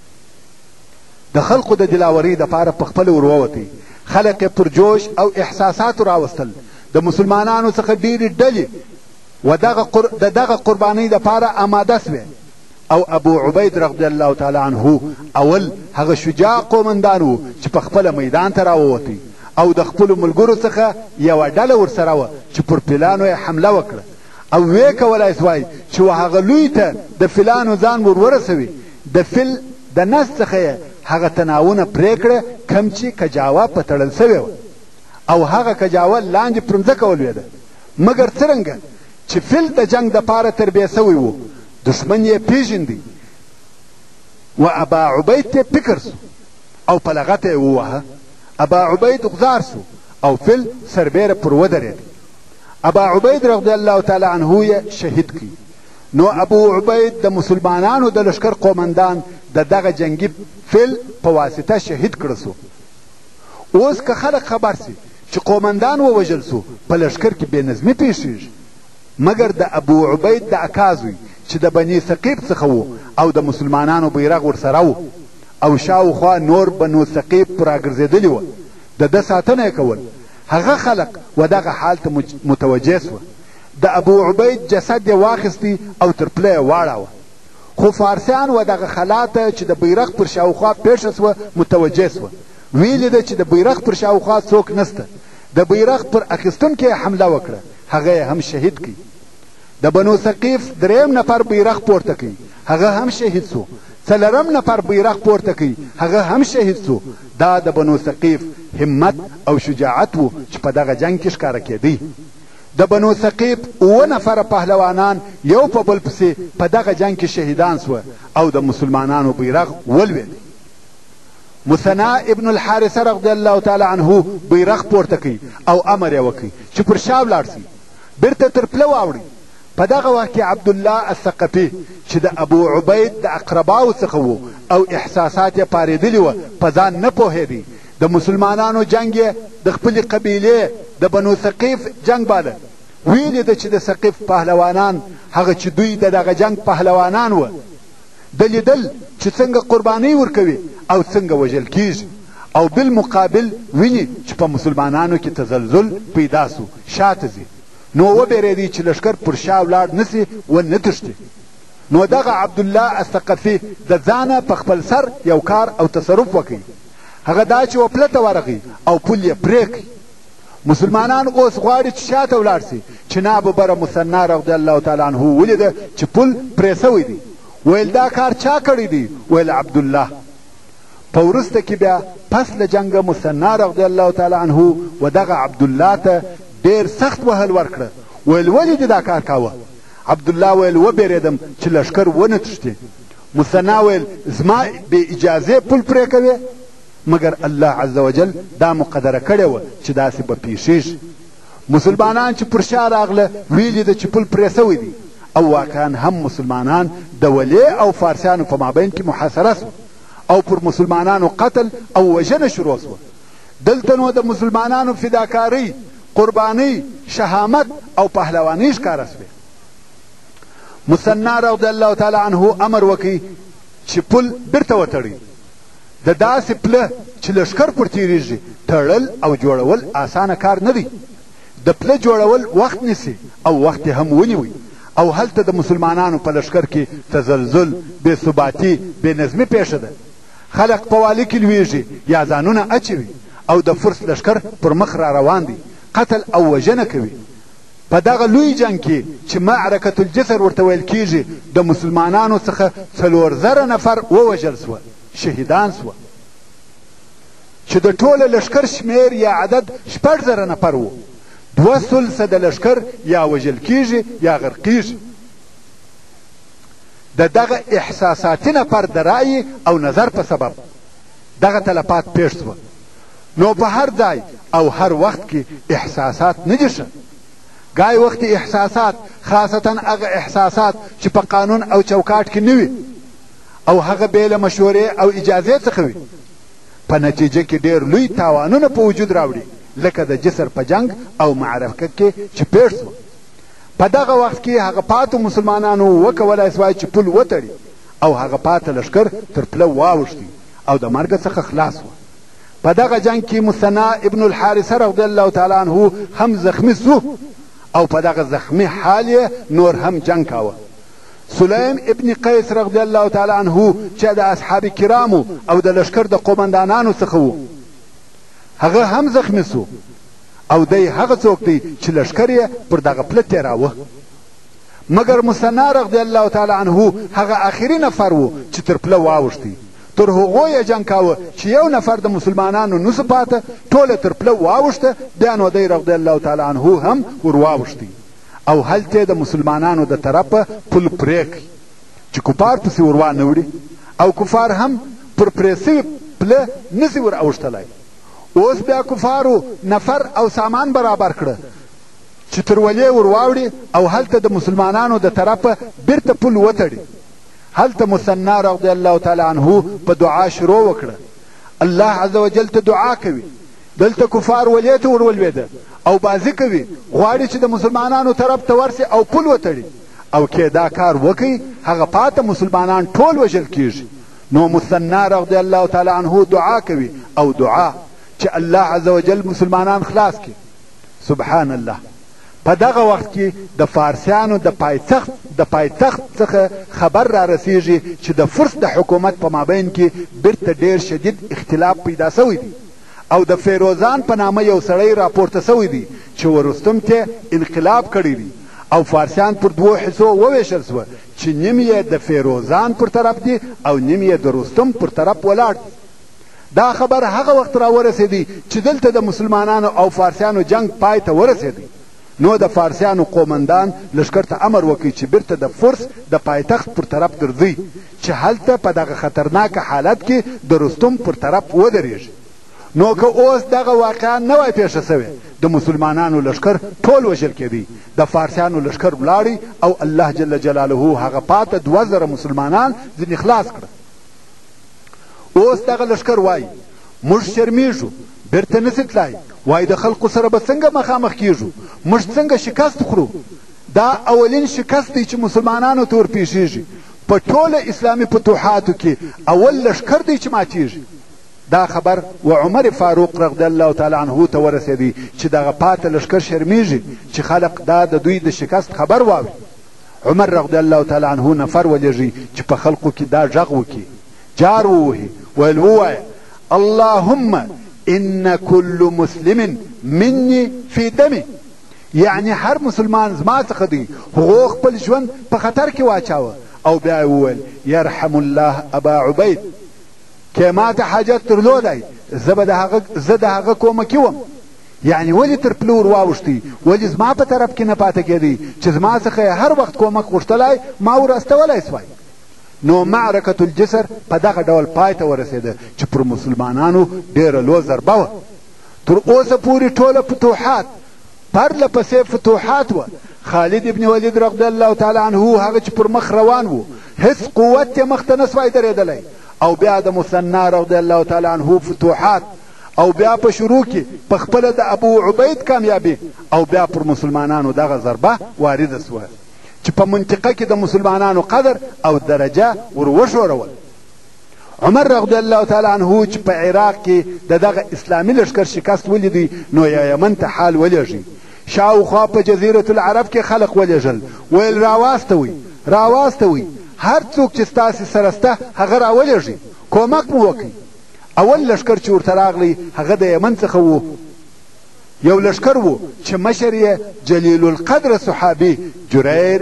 د خلقو د دلاورۍ دپاره په خپله ورووتی. خلق یې پر جوش او احساساتو راوستل. د مسلمانانو څخه ډېرې ډلې د دغه قربانۍ دپاره آماده سوې او ابو عبید رضی الله تعالی عنه اول هغه شجاع قومندان و چې په خپله میدان ته راووتی او د خپلو ملګرو څخه یوه ډله ورسره وه چې پر فیلانو یې حمله وکړه او ویې کولی سوای چې هغه لوی ته د فیلانو ځان ور ورسوي. د فیل د نس څخه یې هغه تناونه پرې کړه کم چې کجاوه په تړل سوې وه او هغه کجاوه لاندې پر مځکه ولوېده. مګر څرنګه چې فیل د جنگ دپاره تربیه سوی و دښمن یې پیژندی و ابا عبید ته فکر سو او په لغته یې ووهه. ابا عبید غذار سو او فیل سربیره پر ودرېد. ابا عبید رضی الله تعالی عنه یې شهید کړي. نو ابو عبید د مسلمانانو د لشکر قومندان د دغه جنگي فیل په واسطه شهید کړه سو. اوس که خلک خبر سي چې قومندان ووژل سو په لشکر کې بې نظمي پیښیږي. مګر د ابو عبید د اکا زوی چې د بني ثقیف څخه و او د مسلمانانو بیرغ ورسره و او شاوخوا نور بنو ثقیف راګرځېدلي وه د ده ساتنه یې کول. هغه خلق و دغه حال ته متوجه سوه. د ابو عبید جسد یې واخیستی او تر پله یې واړاوه. خو فارسیان و دغه خلا ته چې د بیرغ پر شاوخوا پیښه سوه متوجه سوه. ویلې ده چې د بیرغ پر شاوخوا څوک نسته. د بیرغ پر اخیستونکي یې حمله وکړه. هغه یې هم شهید کړي. د بنو ثقیف دریم نفر بیرغ پورته کوي. هغه هم شهید سو. څلرم نفر بیرغ پورته کوي. هغه هم شهید سو. دا د بنو ثقیف همت او شجاعت و چې په دغه جنگ کې ښکاره کېدی. د بنو ثقیف 7 نفره پهلوانان یو په بل پسې په دغه جنگ کې شهیدان سوه او د مسلمانانو بیرغ ولوېد. مثنى ابن الحارثه رضی الله تعالی عنه بیرغ پورته کوي او امر یې وکړي چې پر شا ولاړ سي بیرته تر پله واوړي. په دغه وخت کې عبدالله الثقفي چې د ابو عبید د اقرباو څخه و او احساسات یې پارېدلي وه په ځان نه پوهېدی. د مسلمانانو جنگ یې د خپلې قبیلې د بنو ثقیف جنگ باله. ویلې ده چې د ثقیف پهلوانان هغه چې دوی د دغه جنگ پهلوانان وه د لیدل چې څنګه قربانۍ ورکوي او څنګه وژل کیږي او بالمقابل ویني چې په مسلمانانو کې تزلزل پیدا سو شاته ځي. نو وبېرېدی چې لښکر پر شا ولاړ نسي و نه تښتي. نو دغه عبدالله الثقفي د ځانه په خپل سر یو کار او تصرف وکړي. هغه دا چې و پله ته ورغی او پل یې پرې کړي. مسلمانان اوس غواړي چې شاته ولاړ سي. چې ناب بره مثنى رضی الله تعالی عنه ولیده چې پل پرې سوی دی. ویل دا کار چا کړی دی؟ ویل عبدالله. په وروسته کې بیا پس له جنګه مثنى رضی الله تعالی عنه و دغه عبدالله ته ډېر سخت وهل ورکړه. ویل ولې دې دا کار کاوه؟ عبدالله ویل وبېرېدم چې لښکر ونه تښتي. مثنى ویل زما بې اجازې پل پرې کوې؟ مګر الله عز وجل دا مقدره کړې وه چې داسې به پیښیږي. مسلمانان چې پر شا راغله ویلې ده چې پل پرې سوی دی او واقعا هم مسلمانان د ولې او فارسیانو په مابین کې محاصره سوه او پر مسلمانانو قتل او وژنه شروع سوه. دلته نو د مسلمانانو فداکارۍ، قربانۍ، شهامت او پهلوانۍ ښکاره سوې. مثنى رضی الله تعالی عنه امر وکړي چې پل بیرته وتړي. د داسې پله چې لښکر پر تېرېږي تړل او جوړول اسانه کار نه دی. د پله جوړول وخت نیسي او وخت یې هم ونیوي او هلته د مسلمانانو په لښکر کې تزلزل، بې ثباتي، بې نظمي پیښه ده. خلق په والي کې لویږي یا ځانونه اچوي او د فرس لښکر پر مخ را روان دی. قتل او وژنه کوي. په دغه لوی جنگ کې چې معرکة الجسر ورته ویل کېږي د مسلمانانو څخه 4000 نفر ووژل سوه، شهیدان سوه. چې د ټوله لښکر شمیر یا عدد 6000 نفر و. 2/3 د لښکر یا وژل کېږي یا غرقېږي. د دغه احساساتي نفر د رأی او نظر په سبب دغه تلفات پیښ سوه. نو په هر ځای او هر وخت کې احساسات نه دي ښه. ګای وخت احساسات خاصتا هغه احساسات چې په قانون او چوکاټ کې نه وي او هغه بې له مشورې او اجازې څخه وي په نتیجه کې ډېر لوی تاوانونه په وجود راوړي لکه د جسر په جنگ او معرکه کې چې پیښ سوه. په دغه وخت کې هغه پاتو مسلمانانو وکولای سوای چې پل وتړي او هغه پاته لښکر تر پله واوښتي او د مرګ څخه خلاص وه. په دغه جنگ کې مثنى ابن الحارثه رضی الله تعالی عنه هم زخمی سو او په دغه زخمی حال یې نور هم جنگ کاوه. سلیم ابن قیس رضی الله تعالی عنه چې د اصحاب کرامو او د لښکر د قومندانانو څخه و هغه هم زخمی سو او دی هغه څوک دی چې لښکر یې پر دغه پله تېراوه. مګر مثنى رضی الله تعالی عنه هغه آخري نفر و چې تر پله واوښتی. تر هغو یې جنګ کاوه چې یو نفر د مسلمانانو نسو پاته، ټوله تر پله واوښته. بیا نو دی رضی الله تعالی عنه هم ور واوښتی او هلته د مسلمانانو د طرفه پل پرې کړي چې کفار پسې ور وانه وړي، او کفار هم پر پرې سوي پله نسي ور اوښتلی. اوس بیا کفارو نفر او سامان برابر کړه چې تر ولې ور واوړي او هلته د مسلمانانو د طرفه بیرته پل وتړي. هلته مثنی رضی الله تعالی عنه په دعا شروع وکړه، الله عز وجل ته دعا کوي. دلته کفار ولې ته ور ولوېده او بازی کوي، غواړي چې د مسلمانانو طرف ته ورسي او پل وتړي، او کې دا کار وکړي هغه پاته مسلمانان ټول وژل کیږي. نو مثنی رضی الله تعالی عنه دعا کوي او دعا چې الله عز وجل مسلمانان خلاص کړي. سبحان الله. په دغه وخت کې د فارسیانو د پایتخت څخه خبر را رسیږي چې د فرس د حکومت په مابین کې بیرته ډیر شدید اختلاف پیدا سوی دی، او د فیروزان په نامه یو سړی راپورته سوی دی چې ورستم ته انقلاب کړی دی، او فارسیان پر دوو حصو وویشل سوه چې نیم یې د فیروزان پر طرف دی او نیم یې د رستم پر طرف ولاړ. دا خبر هغه وخت را ورسېدی چې دلته د مسلمانانو او فارسیانو جنگ پای ته ورسېدی. نو د فارسیانو قومندان لشکر ته امر وکړي چې بیرته د فرس د پایتخت پر طرف ګرځي، چې هلته په دغه خطرناک حالت کې د رستم پر طرف ودرېږي. نو که اوس دغه واقعا نه وای پیښه سوې، د مسلمانانو لشکر ټول وژل کېدی، د فارسیانو لشکر ولاړی او الله جل جلاله هغه پاته 2000 مسلمانان ځینې خلاص کړه. اوس دغه لشکر وای موږ شرمیږو، بیرته نسي تلای، وای د خلقو سره به څنګه مخامخ کیږو، موږ څنګه شکست خورو. دا اولین شکست دی چې مسلمانانو ته ورپېښېږي. په ټوله اسلامي فتوحاتو کې اول لشکر دی چې ماتېږي. دا خبر و عمر فاروق رضی الله تعالی عنه ته ورسېدی چې دغه پاته لشکر شرمیږي چې خلق دا د دوی د شکست خبر واوري. عمر رضی الله تعالی عنه نفر ولېږي چې په خلقو کې دا غږ وکړي، جار ووهي، ویل ووایه اللهم ان كل مسلم مني في دمي، یعنی هر مسلمان زما څخه دی، هغو خپل ژوند په خطر کې واچاوه. او بیا وویل يرحم الله ابا عبید، که ماته حاجت درلودی زه د هغه کومکي وم. یعنی ولې تر پلو ور واوښتي، ولې زما په طرف کې نه پاته کېدی چې زما څخه هر وخت کومک غوښتلی ما ور استولی سوای. نو معرکة الجسر په دغه ډول پای ته ورسېده چې پر مسلمانانو ډېره لویه ضربه وه. تر اوسه پورې ټوله فتوحات پرله پسې فتوحات وه. خالد ابن ولید رضی الله تعالی عنه هغه چې پر مخ روان و، هیڅ قوت یې مخ ته نه سوای درېدلی. او بیا د مثنی رضی الله تعالی عنه فتوحات، او بیا په شروع کې په خپله د ابو عبید کامیابي، او بیا پر مسلمانانو دغه ضربه وارده سوه چې په منطقه کې د مسلمانانو قدر او درجه ور وښورول. عمر رضی الله تعالی عنه چې په عراق کې دغه اسلامي لشکر شکست ولیدی، نو یا یمن ته حال ولېږي. شاوخوا په جزیرة العرب کې خلق ولېږل، ویل راواستوئ هر څوک چې ستاسې سره سته هغه راولېږي، کومک مو وکړي. اول لشکر چې ورته راغلی هغه د یمن څخه و، یو لشکر و چې مشر یې جلیل القدر صحابي جرير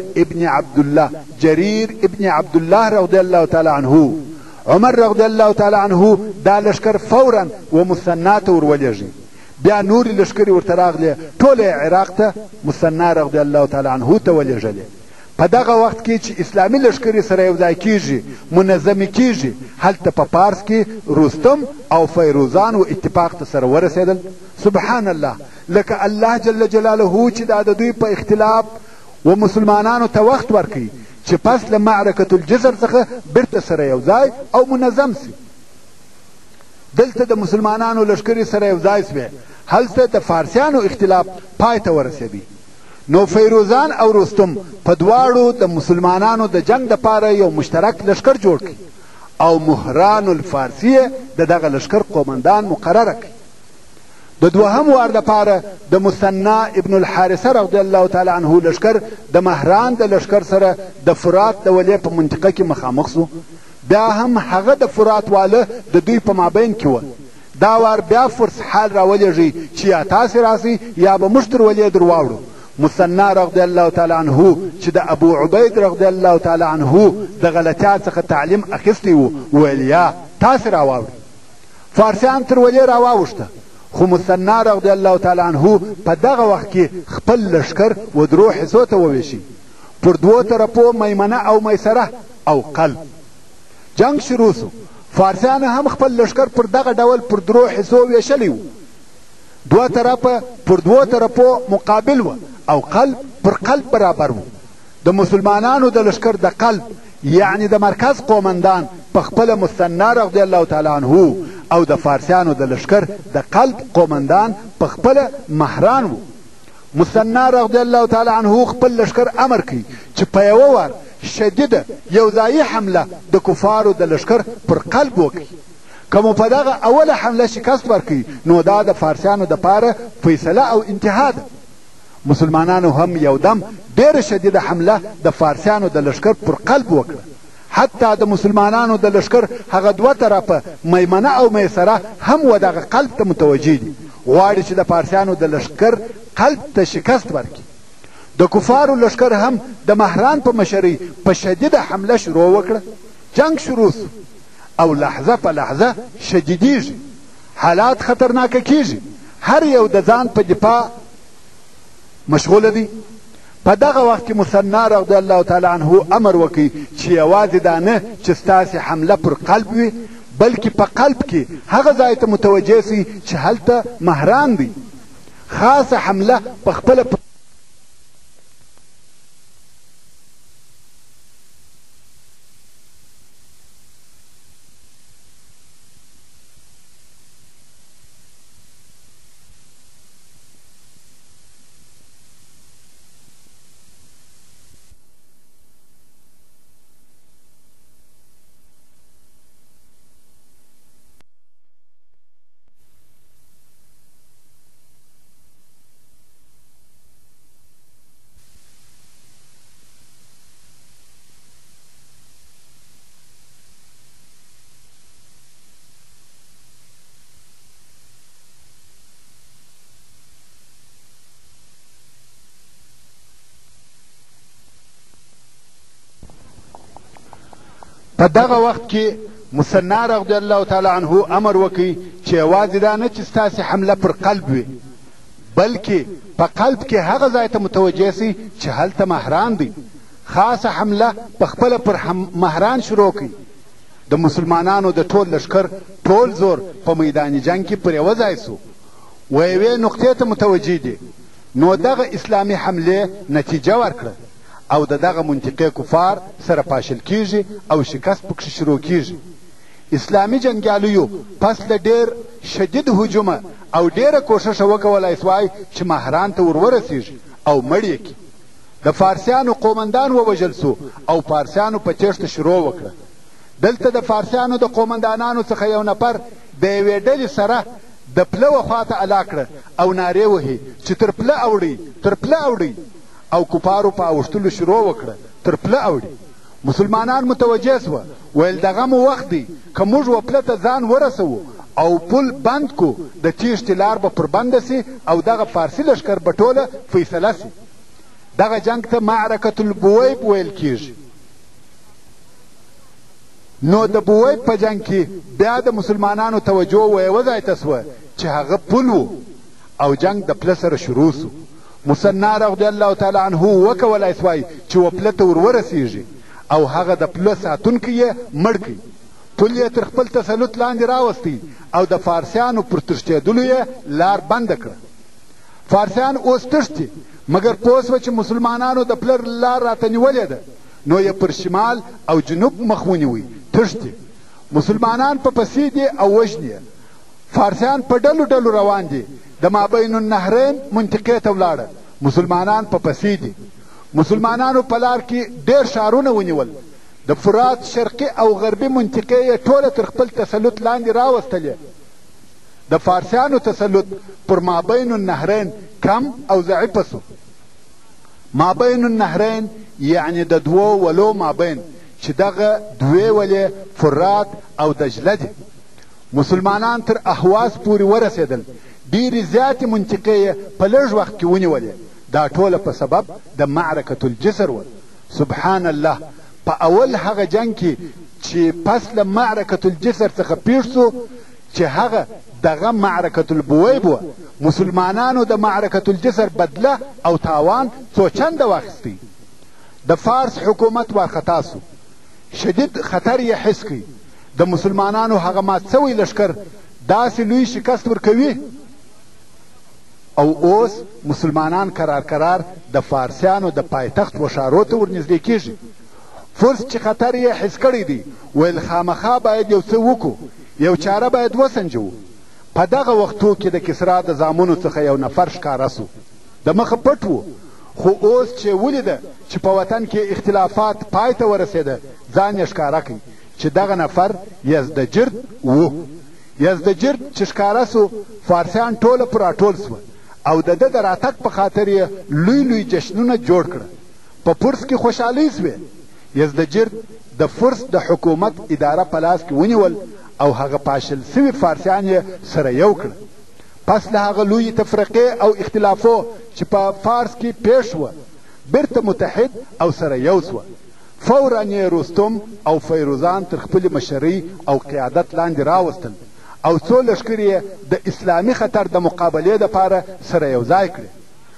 ابن عبدالله رضی الله تعالی عنه. عمر رضی الله تعالی عنه دا لشکر فورا و مثنی ته ورولېږي. بیا نورې لشکرې ورته راغلې، ټوله عراق ته مثنی رضی الله تعالی عنه ته ولېږلې. په دغه وخت کې چې اسلامي لشکرې سره یو ځای کېږي، منظمې کېږي، هلته په پارس کې رستم او فیروزان و اتفاق ته سره ورسېدل. سبحان الله. لکه الله جل جلاله چې دا د دوی په اختلاف و مسلمانانو ته وخت ورکوي چې پس له معرکة الجسر څخه بیرته سره یو ځای او منظم سي. دلته د مسلمانانو لشکرې سره یو ځای سوې، هلته د فارسیانو اختلاف پای ته ورسېدی. نو فیروزان او رستم په دواړو د مسلمانانو د جنگ دپاره یو مشترک لشکر جوړ کړي، او مهران الفارسی د دغه لشکر قومندان مقرره کړي. د دوهم وار دپاره د مثنی ابن الحارثه رضی الله تعالی عنه لشکر د مهران د لشکر سره د فرات د ولې په منطقه کې مخامخ سو. بیا هم هغه د فرات واله د دوی په مابین کې و. دا وار بیا فرس حال راولېږي چې یا تاسې راسئ یا به موږ تر ولې در واوړو. مثنی رضی الله تعالی عنه چې د ابو عبید رضی الله تعالی عنه د غلطیات څخه تعلیم اخیستی و، ویل یا تاسې راواوړي. فارسیان تر ولې راواوښته، خو مثنی رضی الله تعالی عنه په دغه وخت کې خپل لښکر و درو حصو ته وویشي، پر دوو طرفو میمنه او میسره او قلب. جنگ شروع سو. فارسیان هم خپل لښکر پر دغه ډول پر درو حصو ویشلی و، دوه طرفه پر دوو طرفو مقابل و او قلب پر قلب برابر و. د مسلمانانو د لښکر د قلب یعنی د مرکز قومندان په خپله مثنی رضی الله تعالی عنه او د فارسیانو د لښکر د قلب قومندان په خپله مهران و. مثنی رضی الله تعالی عنه خپل لښکر امر کوي چې په یوه وار شدیده یوځایي حمله د کفارو د لښکر پر قلب وکړي. که مو په دغه اوله حمله شکست ورکړي نو دا د فارسیانو دپاره فیصله او انتها ده. مسلمانانو هم یودم ډېره شدیده حمله د فارسیانو د لښکر پر قلب وکړه. حتی د مسلمانانو د لښکر هغه دوه طرفه میمنه او میسره هم و دغه قلب ته متوجه دي، غواړي چې د فارسیانو د لښکر قلب ته شکست ورکړي. د کفارو لښکر هم د مهران په مشرۍ په شدیده حمله شروع وکړه. جنگ شروع سو او لحظه په لحظه شدیدیږي، حالات خطرناکه کیږي، هر یو د ځان په دفاع مشغوله دي. په دغه وخت کې مثنی رضی الله تعالی عنه امر وکړي چې یوازې دا نه چې ستاسې حمله پر قلب وي، بلکې په قلب کې هغه ځای ته متوجه سي چې هلته مهران دی. خاصه حمله په خپله په دغه وخت کې مثنی رضی الله تعالی عنه امر وکړي چې یوازې دا نه چې ستاسې حمله پر قلب وي، بلکې په قلب کې هغه ځای ته متوجه سي چې هلته مهران دی. خاصه حمله په خپله پر مهران شروع کړي. د مسلمانانو د ټول لښکر ټول زور په میدان جنگ کې پر یوه ځای سو و یوې نقطې ته متوجه دي. نو دغه اسلامي حملې نتیجه ورکړه او دغه منطقې کفار سره پاشل کیږي او شکست پکښې شروع کیږي. اسلامي جنګیالیو پس له ډېر شدید هجومه او ډېره کوښښه وکولای سوای چې مهران ته ورورسېږي او مړ یې کړي. د فارسیانو قومندان ووژل سو او فارسیانو په تېښته شروع وکړه. دلته د فارسیانو د قومندانانو څخه یو نفر د یوې ډلې سره د پله و خواته الا کړه او نارې وهي چې تر پله اوړئ، تر پله اوړئ، او کفارو په اوښتلو شروع وکړه تر پله اوړي. مسلمانان متوجه سوه، ویل دغه مو وخت دی که موږ و پله ته ځان ورسوو او پل بند کو د تیښتې لار به پر بنده سي او دغه فارسي لښکر به ټوله فیصله سي. دغه جنگ ته معرکة البویب ویل کیږي. نو د بویب په جنگ کې بیا د مسلمانانو توجه و یوه ځای ته سوه چې هغه پل و او جنگ د پله سره شروع سو. مثنی رضی الله تعالی عنه وکولای سوای چې و پله ته ورورسېږي او هغه د پله ساتونکی یې مړ کړي. پل یې تر خپل تسلط لاندې راوستی او د فارسیانو پر تښتېدلو یې لار بنده کړه. فارسیان اوس تښتي، مګر پوه سوه چې مسلمانانو د پله لار راته نیولې ده، نو یې پر شمال او جنوب مخ ونیوی، تښتي. مسلمانان په پسې دي او وژني. فارسیان په ډلو ډلو روان دي، د مابین النهرین منطقې ته ولاړه، مسلمانان په پسې دي. مسلمانانو په لار کې ډېر ښارونه ونیول، د فرات شرقي او غربي منطقې یې ټوله تر خپل تسلط لاندې راوستلې. د فارسیانو تسلط پر مابین النهرین کم او ضعیفه سو. مابین النهرین یعنی د دوو ولو مابین چې دغه دوې ولې فرات او دجله دي. مسلمانان تر اهواز پورې ورسېدل، ډېرې زیاتې منطقې یې په لږ وخت کې ونیولې. دا ټوله په سبب د معرکة الجسر و. سبحان الله، په اول هغه جنگ کې چې پس له معرکة الجسر څخه پیښ سو چې هغه دغه معرکة البویب وه. مسلمانانو د معرکة الجسر بدله او تاوان څو چنده واخیستی. د فارس حکومت وارخطا سو، شدید خطر یې حس کړي. د مسلمانانو هغه مات سوی لښکر داسې لوی شکست ورکوي او اوس مسلمانان کرار د فارسیانو د پایتخت و ښارو ته ورنږدې کېږي. فرس چې خطر یې حس کړی دی ویل خامخا باید یو څه وکړو، یو چاره باید وسنجوو. په دغه وختو کې د کسرا د زامنو څخه یو نفر ښکاره سو، د مخه پټ و، خو اوس چې ولیده چې په وطن کې اختلافات پای ته ورسېده ځان یې ښکاره کړي چې دغه نفر یزدجرد و. یزدجرد چې ښکاره سو فارسیان ټوله پر راټول سوه او د ده د راتګ په خاطر یې لوی لوی جشنونه جوړ کړه. په فرس کې خوشحالۍ سوې. یزدجرد د فرس د حکومت اداره په لاس کې ونیول او هغه پاشل سوي فارسیان یې سره یو کړه. پس له هغه لوی تفرقې او اختلافو چې په فارس کې پیښ وه بیرته متحد او سره یو سوه. فورا یې رستم او فیروزان تر خپلې مشرۍ او قیادت لاندې راوستل او څو لښکر یې د اسلامي خطر د مقابلې دپاره سره یو ځای کړي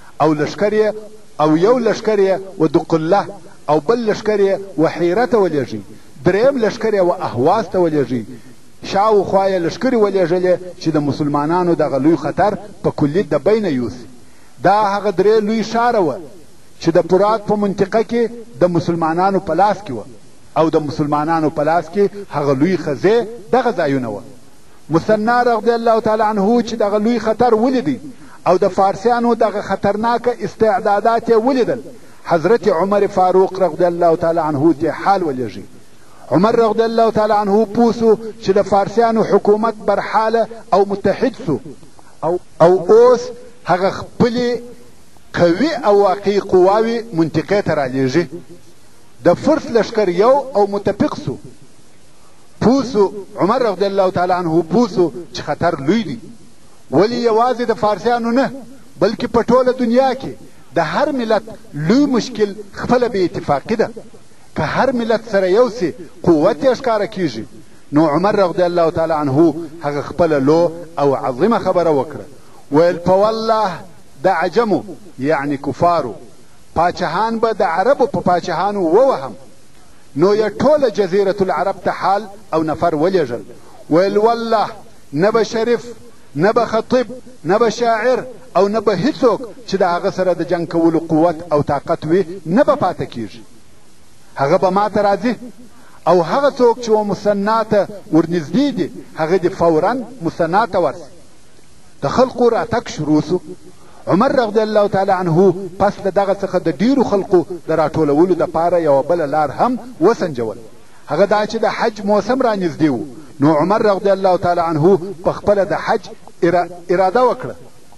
او یو لښکر یې ودقله او بل لښکر یې وحیره ته ولېږي، دریم لښکر یې واهواز ته ولېږي. شاوخوا یې لښکرې ولېږلې چې د مسلمانانو دغه لوی خطر په کلي د بینه یوسي. دا هغه درې لوی ښاره وه چې د فرات په منطقه کې د مسلمانانو په لاس کې وه او د مسلمانانو په لاس کې هغه لوی خزې دغه ځایونه وه. مثنی رضی الله تعالی عنه چې دغه لوی خطر ولیدی او د فارسیانو دغه خطرناکه استعدادات یې ولیدل، حضرت عمر فاروق رضی الله تعالی عنه ته حال ولېږي. عمر رضی الله تعالی عنه پوه سو چې د فارسیانو حکومت برحاله او متحد سو او اوس هغه خپلې قوي او واقعي قواوې منطقې ته رالیږي. د فرس لښکر یو او متفق سو. پوسو عمر رضی الله تعالی عنه پوسو چې خطر لوی دی، ولی یوازې د فارسیانو نه بلکې په ټوله دنیا کې د هر ملت لوی مشکل خپله بې اتفاقي ده. که هر ملت سره یو سي قوت یې ښکاره کېږي. نو عمر رضی الله تعالی عنه هغه خپله لو او عظیمه خبره وکړه، ویل په والله د عجمو یعنی کفارو پاچهان به د عربو په پاچهانو ووهم. نو یې ټوله جزیرة العرب ته حال او نفر ولېږل، ویل والله نه به شریف نه به خطیب نه به شاعر او نه به هیڅوک چې د هغه سره د جنګ کولو قوت او طاقت وي نه به پاته کېږي. هغه به ماته راځي او هغه څوک چې مثنی ته ورنږدې دي هغه دې فورا مثنی ته ورسي. د خلقو راتګ شروع سو. عمر رضی الله تعالی عنه پس له دغه څخه د ډیرو خلقو د راټولولو دپاره یوه بله لار هم وسنجول. هغه دا چې د حج موسم را نږدې و. نو عمر رضی الله تعالی عنه په خپله د حج اراده وکړه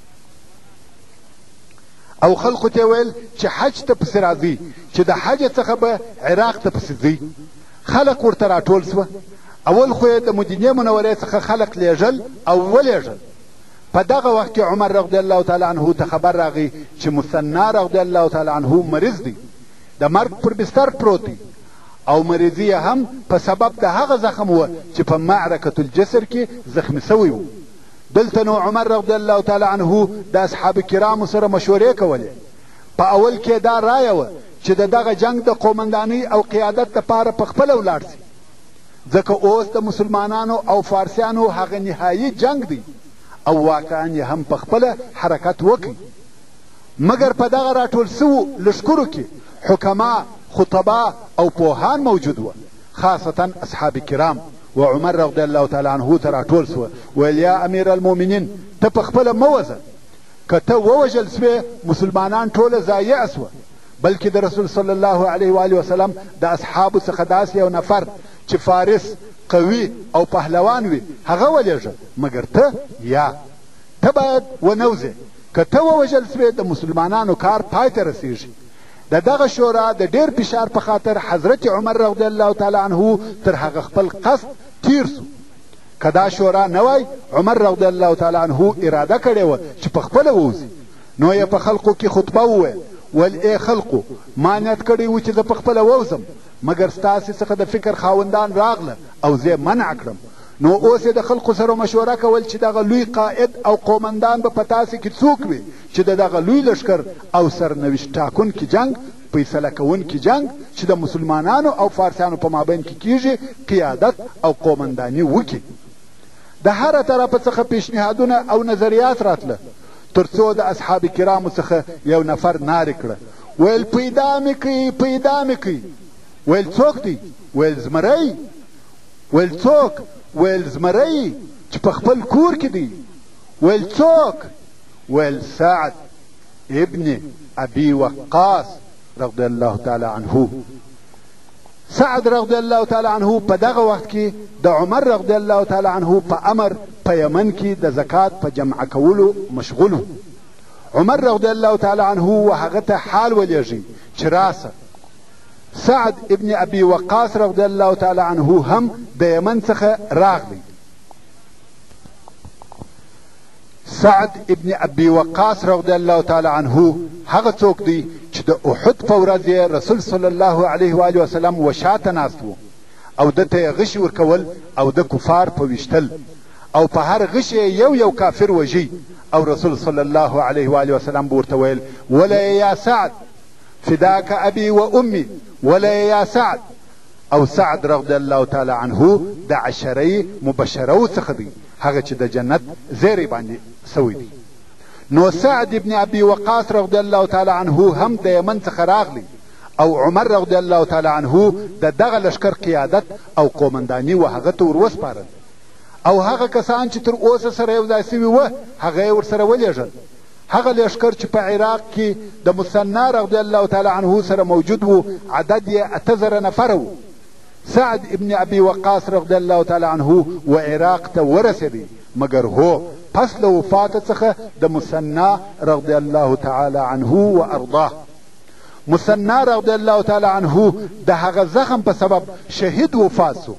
او خلقو ته ویل چې حج ته پسې راځئ چې د حج څخه به عراق ته پسې ځئ. خلق ورته راټول سوه. اول خو یې د مدینې منورې څخه خلق لیږل او ولېږل. په دغه وخت کې عمر رضی الله تعالی عنه ته خبر راغی چې مثنی رضی الله تعالی عنه مریض دی، د مرګ پر بستر پروت دی او مریضي هم په سبب د هغه زخم و چې په معرکة الجسر کې زخمی سوی و. دلته نو عمر رضی الله تعالی عنه د اصحاب کرامو سره مشورې کولې. په اول کې دا رایه وه چې د دغه جنگ د قومندانۍ او قیادت دپاره په خپله ولاړ سي، ځکه اوس د مسلمانانو او فارسیانو هغه نهایي جنگ دی او واقعا یې هم په خپله حرکت وکړي. مګر په دغه راټول سوو لښکرو کې حکما، خطبا او پوهان موجود وه، خاصتا اصحاب کرام. و عمر رضی الله تعالی عنه ته راټول سوه، ویل یا امیر المؤمنین ته په خپله مه وځه، که ته ووژل سوې مسلمانان ټوله ضایع سوه، بلکې د رسول صلی الله علیه و وسلم د اصحابو څخه داسې یو نفر چې فارس قوي او پهلوان وي هغه ولېږه، مګر ته باید ونوځې. که ته ووژل سوې د مسلمانانو کار پای ته رسېږي. د دغه شورا د ډېر فشار په خاطر حضرت عمر رضی الله تعالی عنه تر هغه خپل قصد تیر سو. که دا شورا نه وای عمر رضی الله تعالی عنه اراده کړې وه چې په خپله ووځي. نو یې په خلقو کې خطبه وویل، ول ای خلقو ما نیت کړی و چې زه په خپله ووځم، مګر ستاسې څخه د فکر خاوندان راغله او زه منع کړم. نو اوس یې د خلقو سره مشوره کول چې دغه لوی قائد او قومندان به په تاسې کې څوک وي چې د دغه لوی لښکر او سرنوشت ټاکونکي جنګ، فیصله کوونکي جنګ چې د مسلمانانو او فارسیانو په مابین کې کیږي قیادت او قومنداني وکړي. د هره طرفه څخه پیشنهادونه او نظریات راتله، تر څو د اصحاب کرامو څخه یو نفر نارې کړه، ویل پیدا مې کوي، پیدا مې کوي. ویل څوک دی؟ ویل زمری. ویل څوک؟ ویل زمری چې په خپل کور کې دی. ویل څوک؟ ویل سعد ابن ابي وقاص رضی الله تعالی عنه. سعد رضی الله تعالی عنه په دغه وخت کې د عمر رضی الله تعالی عنه په امر په یمن کې د زکات په جمع کولو مشغول و. عمر رضی الله تعالی عنه وهغه ته حال ولېږي چې راسه. سعد ابن ابي وقاص رضی الله تعالی عنه هم د یمن څخه راغلی. سعد ابن ابي وقاص رضی الله تعالی عنه هغه څوک دی چې د احد په ورځ رسول صلی الله علیه و آله وسلم وشاته ناست و او دته یې غشي ورکول او د کفار په ویشتل او په هر غش یو یو کافر وژي، او رسول صلی الله علیه و آله وسلم به ورته ویل ولا یا سعد فداک ابي و امي ولا یا سعد. او سعد رضی الله تعالی عنه د عشره مبشره څخه دی، هغه چې د جنت زیری باندې سوی دی. نو سعد ابن ابي وقاص رضی الله تعالی عنه هم د یمن څخه راغلی او عمر رضی الله تعالی عنه د دغه لشکر قیادت او قومنداني و هغه ته وروسپارل، او هغه کسان چې تر اوسه سره یو ځای سوي وه هغه یې ورسره ولېږل. هغه لشکر چې په عراق کې د مثنی رضی الله تعالی عنه سره موجود و عدد یې 8000 نفره و. سعد ابن ابي وقاص رضی الله تعالی عنه و عراق ته ورسېدی، مګر هو پس له وفات څخه د مثنی رضی الله تعالی عنه و ارضاه. مثنی رضی الله تعالی عنه د هغه زخم په سبب شهید وفات سو.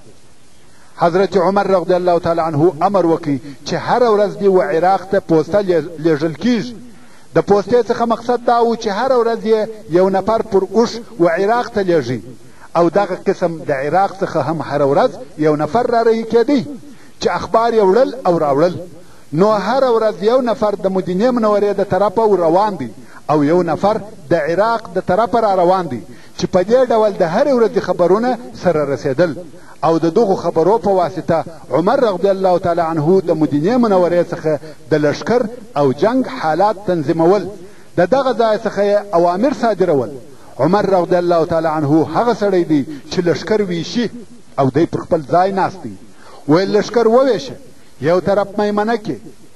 حضرت عمر رضی الله تعالی عنه امر وکړي چې هر ورځ دی و عراق ته پوسته لیږل کیږي. د پوستې څخه مقصد دا و چې هر ورځ یو نفر پر اوښ و عراق ته لیږي، او دغه قسم د عراق څخه هم هر ورځ یو نفر را رهي کېدی چې اخبار یې وړل او راوړل. نو هر ورځ یو نفر د مدینې منورې د طرفه روان دی او یو نفر د عراق د طرفه را روان دی، چې په دې ډول د هرې ورځې خبرونه سره رسېدل، او د دغو خبرو په واسطه عمر رضی الله تعالی عنه د مدینې منورې څخه د لشکر او جنگ حالات تنظیمول، د دغه ځای څخه اوامر صادرول. عمر رضی الله تعالی عنه هغه سړی دی چې لشکر ویشي او دی پر خپل ځای ناست دی. ویل لشکر وویشه، یو طرف میمنه کې،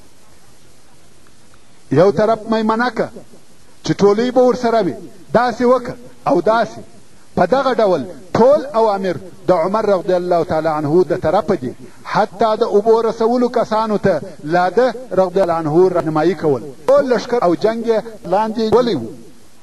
یو طرف میمنه که چې ټولۍ به ورسره وي، داسې وکړه او داسې. په دغه ډول ټول اوامر د عمر رضی الله تعالی عنه د طرفه دي، حتی د اوبو رسولو کسانو ته لا ده رضی الله عنه رهنمایي کول. ټول لشکر او جنګ یې لاندې ولی و،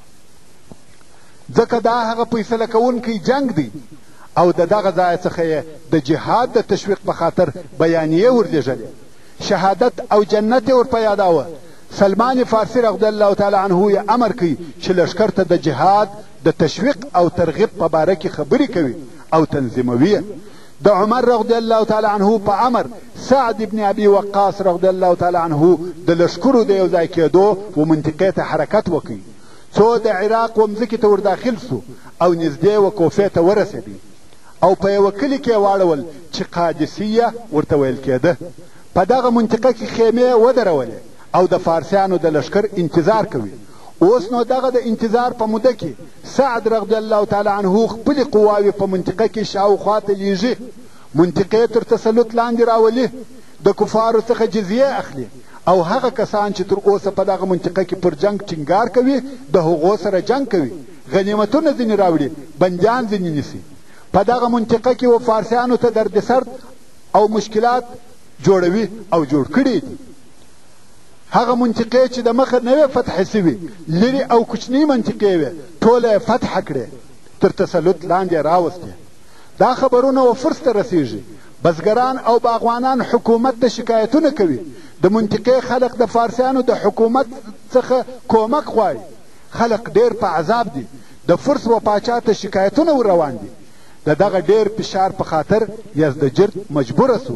ځکه دا هغه فیصله کوونکی جنگ دی، او د دغه ځای څخه یې د جهاد د تشویق په خاطر بیانیې ورلېږلې. شهادت او جنت یې ورپه یاداوه. سلمان فارسی رضی الله تعالی عنه یې امر کوي چې لشکر ته د جهاد د تشویق او ترغیب په باره کې خبرې کوي او تنظیموي. د عمر رضی الله تعالی عنه په امر سعد ابن ابي وقاص رضی الله تعالی عنه د لشکرو د یو ځای کېدو و منطقې ته حرکت وکړي، څو د عراق و مځکې ته ورداخل سو او نږدې و کوفې ته ورسېدی، او په یوه کلي کې واړول چې قادسیه ورته ویل کېده. په دغه منطقه کې خیمې ودرولې او د فارسیانو د لشکر انتظار کوي. اوس نو دغه د انتظار په موده کې سعد رضی الله تعالی عنه خپلې قواوې په منطقه کې شاوخوا ته لیږي، منطقې تر تسلط لاندې راولي، د کفارو څخه جزیه اخلي، او هغه کسان چې تر اوسه په دغه منطقه کې پر جنگ ټینګار کوي د هغو سره جنگ کوي، غنیمتونه ځینې راوړي، بندیان ځینې نیسي. په دغه منطقه کې و فارسیانو ته دردسر او مشکلات جوړوي او جوړ کړي دي. هغه منطقې چې د مخه نه وې فتح سوي، لرې او کوچنۍ منطقې وې، ټوله یې فتح کړې، تر تسلط لاندې راوستې. دا خبرونه و فرس ته رسېږي. بزګران او باغوانان حکومت ته شکایتونه کوي، د منطقې خلق د فارسیانو د حکومت څخه کومک غواړي. خلق ډېر په عذاب دي، د فرس و پاچا ته شکایتونه ور روان دي د دغه ډېر فشار په خاطر یزدجرد مجبوره سو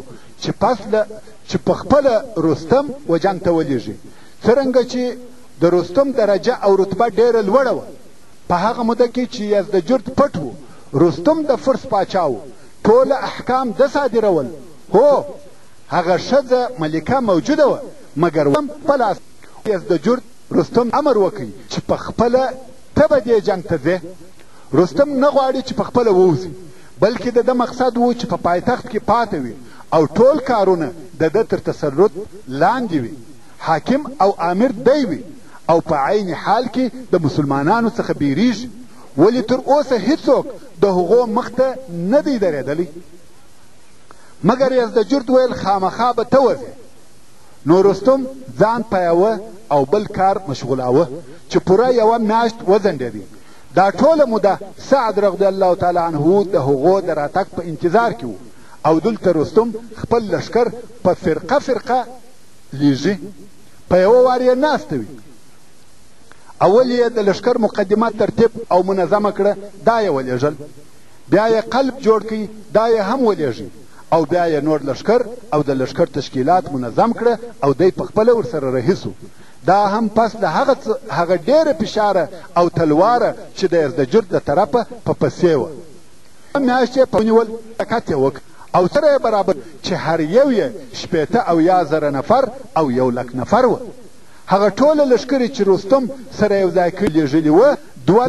چې په خپله رستم و جنګ ته ولېږي. څرنګه چې د رستم درجه او رتبه ډېره لوړه وه. په هغه موده کې چې یزدجرد پټ و، رستم د فرس پاچا و، ټوله احکام ده صادرول. هو هغه ښځه ملکه موجوده وه، مګر په لاس یزدجرد رستم امر وکړي چې په خپله ته به دې جنګ ته ځې. رستم نه غواړي چې په خپله ووځي، بلکې د ده مقصد و چې په پایتخت کې پاتې وي او ټول کارونه د ده تر تسلط لاندې وي. حاکم او امیر دی وي او په عین حال کې د مسلمانانو څخه بیریږي، ولې تر اوسه هیڅوک د هغو مخ ته نه دی درېدلی. مګر یزدجرد ویل خامخا به ته وځې. نو رستم ځان په یوه او بل کار مشغولاوه چې پوره یوه میاشت وځنډېدی. دا ټوله موده سعد رضی الله تعالی عنه د هغو د راتګ په انتظار کې و او دلته رستم خپل لښکر په فرقه فرقه لیږي، په یوه وار یې ناسته وي. اول یې د لښکر مقدمه ترتیب او منظمه کړه، دا یې ولېږل. بیا یې قلب جوړ کړي، دا یې هم ولېږي. او بیا یې نور لښکر او د لښکر تشکیلات منظم کړه او دی په خپله ورسره رهي سو. دا هم پس د هغه ډېره فشاره او تلواره چې د یزدجرد د طرفه په پسې وه. میاشت یې په ونیول، حرکت یې وکړ او سره یې برابر چې هر یو یې 80,000 نفر او 100,000 نفر وه. هغه ټوله لښکرې چې رستم سره یو ځای کړي لېږلي وه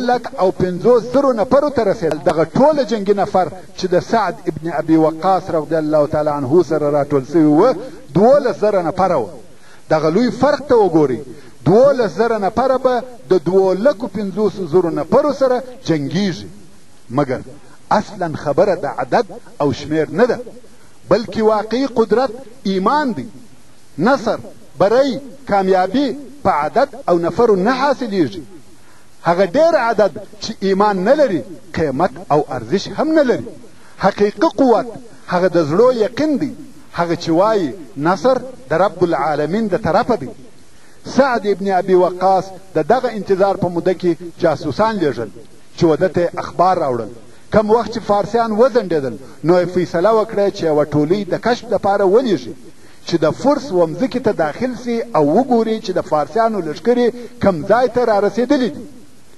250,000 نفرو ته رسېدل. دغه ټوله جنګي نفر چې د سعد ابن ابي وقاص رضی الله تعالی عنه سره راټول سوي وه 12,000 نفره وه. دغه لوی فرق ته وګورئ، 12,000 نفره به د 250,000 نفرو سره جنګیږي. مګر اصلا خبره د عدد او شمیر نه ده، بلکې واقعي قدرت ایمان دی. نصر، بری، کامیابی په عدد او نفرو نه حاصلیږي. هغه ډېر عدد چې ایمان نه لري قیمت او ارزش هم نه لري. حقیقي قوت هغه د زړو یقین دی، هغه چې وایي نصر د رب العالمین د طرفه دی. سعد ابن ابي وقاص د دغه انتظار په موده کې جاسوسان لیږل چې وده ته اخبار راوړل. کم وخت چې فارسیان وځنډېدل نو یې فیصله وکړه چې یوه ټولۍ د کشف دپاره ولېږي چې د فرس و مځکې ته داخل سي او وګوري چې د فارسیانو لښکرې کم ځای ته رارسېدلي دي.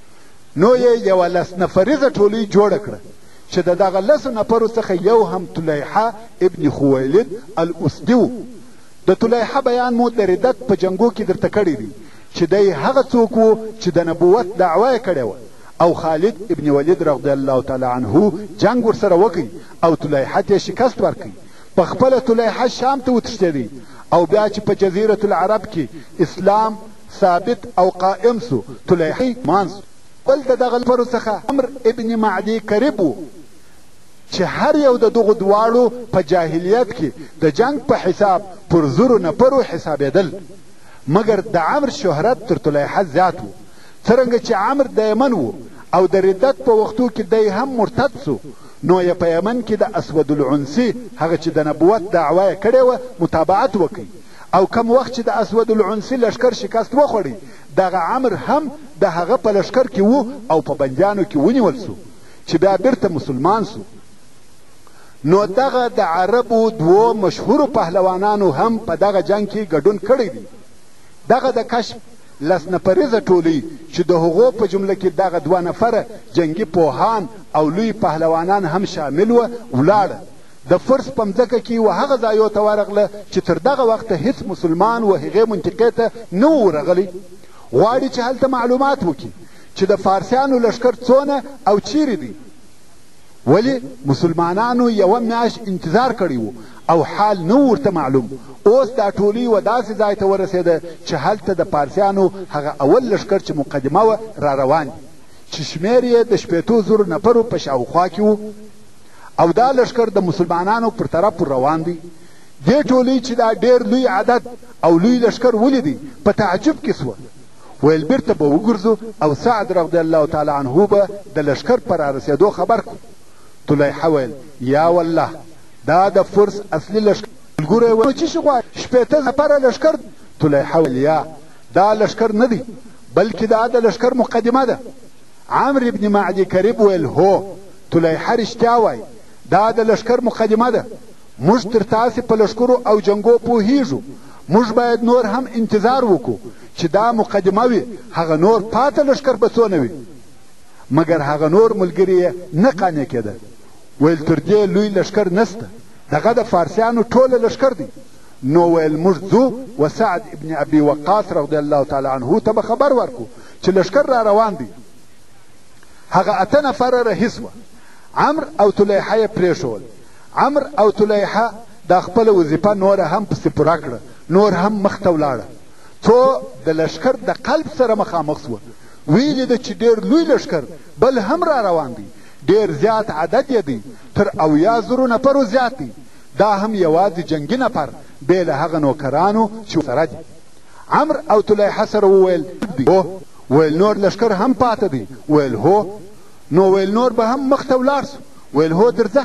نو یې یوه 10 نفریزه ټولۍ جوړه کړه چې د دغه 10 نفرو څخه یو هم طلیحه ابن خویلد الاسدي و. د طلیحه بیان مو د ردت په جنګو کې درته کړی دی چې دی هغه څوک و چې د نبوت دعوه یې کړې وه او خالد ابن ولید رضی الله تعالی عنه جنګ ورسره وکړي او طلیحه ته شکست ورکړي. په خپله طلیحه شام ته وتښتېدی او بیا چې په جزیرة العرب کې اسلام ثابت او قائم سو طلیحه مان سو. بل د دغه نفرو څخه عمر ابن معدي کرب و چې هر یو د دغو دواړو په جاهلیت کې د جنگ په حساب پر 1000 نفرو حسابېدل. مګر د عمر شهرت تر طلیحه زیات و. څرنګه چې عمر د یمن و او د ردت په وختو کې دی هم مرتد سو، نو یې په یمن کې د اسود العنسي هغه چې د نبوت دعوه یې کړې وه متابعت وکړي. او کم وخت چې د اسود العنسي لښکر شکست وخوړی، دغه عمر هم د هغه په لښکر کې و او په بندیانو کې ونیول سو چې بیا بیرته مسلمان سو. نو دغه د عربو 2 مشهورو پهلوانانو هم په دغه جنگ کې ګډون کړی دی. دغه د کشف 10 نفریزه ټولۍ چې د هغو په جمله کې دغه 2 نفره جنگي پوهان او لوی پهلوانان هم شامل وه ولاړه. د فرس په مځکه کې و هغه ځایو ته ورغله چې تر دغه وخته هیڅ مسلمان و هغې منطقې ته نه و ورغلی. غواړي چې هلته معلومات وکړي چې د فارسیانو لښکر څونه او چیرې دی. ولی مسلمانانو یوه میاشت انتظار کړی و او حال نه ورته معلوم. اوس دا ټولۍ و داسې ځای ته ورسېده چې هلته د فارسیانو هغه اول لښکر چې مقدمه وه را روان دي چې شمېر یې د 80,000 نفرو په شاوخوا کې و او دا لښکر د مسلمانانو پر طرف روان دی. دې ټولۍ چې دا ډېر لوی عدد او لوی لښکر ولیدی په تعجب کې سوه. ویل بیرته به وګرځو او سعد رضی الله تعالی عنه به د لښکر په رارسېدو خبر کړو. طلیحه ویل یا والله دا د فرس اصلي لښکر. ملګرو یې ویل څه شي غواړې 80 نفره لښکر؟ طلیحه ویل یا دا لښکر نه دی بلکې دا د لښکر مقدمه ده. عمرو ابن معدي کرب ویل هو طلحه رښتیا وایي دا د لښکر مقدمه ده موږ تر تاسې په لښکرو او جنګو پوهیږو موږ باید نور هم انتظار وکړو چې دا مقدمه وي هغه نور پاته لښکر به څونه وي مګر هغه نور ملګري یې نه قانع کېده ویل تر دې لوی لښکر نسته دغه د فارسیانو ټوله لښکر دی نو ویل موږ ځو و سعد ابن ابي وقاص رضی الله تعالی عنه ته به خبر ورکړو چې لښکر را روان دی هغه 8 نفره رهي سوه عمرو او طلحه یې پرېښول عمرو او طلحه دا خپله وظیفه نوره هم پسې پوره کړه نور هم مخ ته ولاړه څو د لښکر د قلب سره مخامخ سوه ویې لیده چې ډېر لوی لښکر بل هم را روان دی ډېر زیات عدد یې دی تر 80,000 نفرو زیات دی دا هم یوازې جنګي نفر بې له هغه نوکرانو چې سره دي عمرو او طلحه سره وویل ویل نور لښکر هم پاته دی ویل هو نو ویل نور به هم مخ ته ولاړ سو ویل هو درځه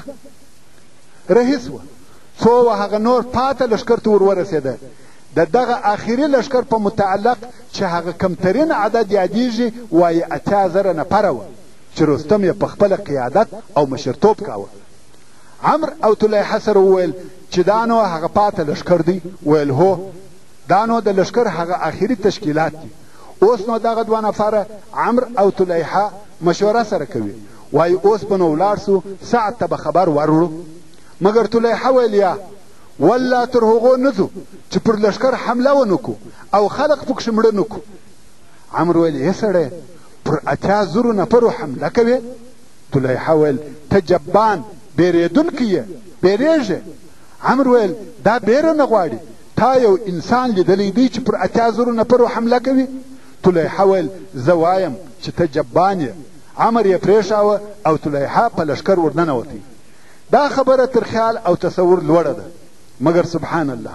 رهي سوه څو هغه نور پاته لښکر ته ورورسېده د دغه آخري لښکر په متعلق چې هغه کمترین عدد یادیږي وایي 80,000 نفره وه چې رستم یې په خپله قیادت او مشرتوب کاوه عمرو او طلحه سره وویل چې دا نو هغه پاته لښکر دی ویل هو دا نو د لښکر هغه آخري تشکیلات دي اوس نو دغه 2 نفره عمرو او طلحه مشوره سره کوي وایي اوس به نو ولاړ سو سعد ته به خبر وروړو مګر طلحه ویل یا والله تر هغو نه ځو چې پر لښکر حمله ونه کړو او خلق پکښې مړه نه کړو عمرو ویل ای سړی پر 80,000 نفرو حمله کوې طلحه ویل ته جبان بیرېدونکی یې بیرېږې عمرو ویل دا بیره نه غواړي تا یو انسان لیدلی دی چې پر 80,000 نفرو حمله کوي طلحه ویل زه وایم چې ته جبان یې عمر یې پرېښاوه او طلحه په لښکر ورننوتی دا خبره تر خیال او تصور لوړه ده مګر سبحان الله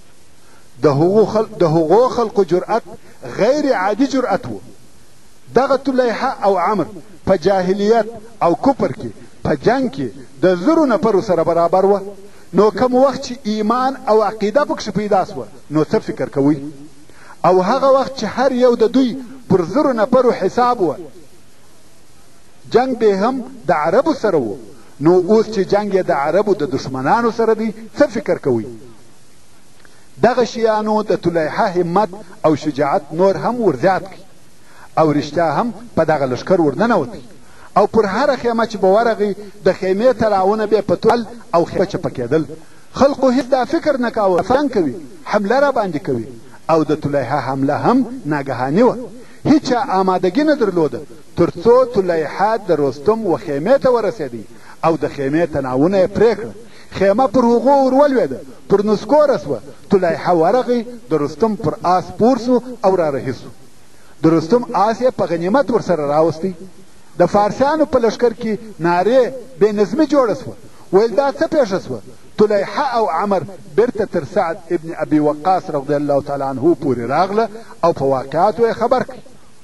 د هغو خلقو جرأت غیر عادي جرأت و دغه طلحه او عمر په جاهلیت او کفر کې په جنگ کې د 1000 نفرو سره برابر وه نو کوم وخت چې ایمان او عقیده پکښې پیدا سوه نو څه فکر کوئ او هغه وخت چې هر یو د دوی پر 1000 نفرو حساب وه جنگ به هم د عربو سره و نو اوس چې جنگ یې د عربو د دشمنانو سره دی څه فکر کوئ دغه شیانو د طلحه همت او شجاعت نور هم ورزیات کړي او رښتیا هم په دغه لښکر ورننوتی او پر هره خیمه چې به ورغی د خیمې تلاونه به په تول او خیمه چپه کېدل خلقو هېڅ دا فکر نه کاوه فان کوي حمله را باندې کوي او د طلحه حمله هم ناګهاني وه هیچا آمادګي نه درلوده تر څو طلحه د رستم و خیمې ته ورسېدی او د خیمې تناونه یې پرې کړه خیمه پر هغو ورولوېده پر نسکوره سوه طلحه ورغی د رستم پر آس پور سو او را رهي سو د رستم آس یې په غنیمت ورسره راوستی د فارسیانو په لښکر کې نارې بې نظمي جوړه سوه ویل دا څه پېښه سوه طلحه او عمر بیرته تر سعد ابن ابي وقاص رضی الله تعالی عنه پورې راغله او په واقعاتو یې خبر کړي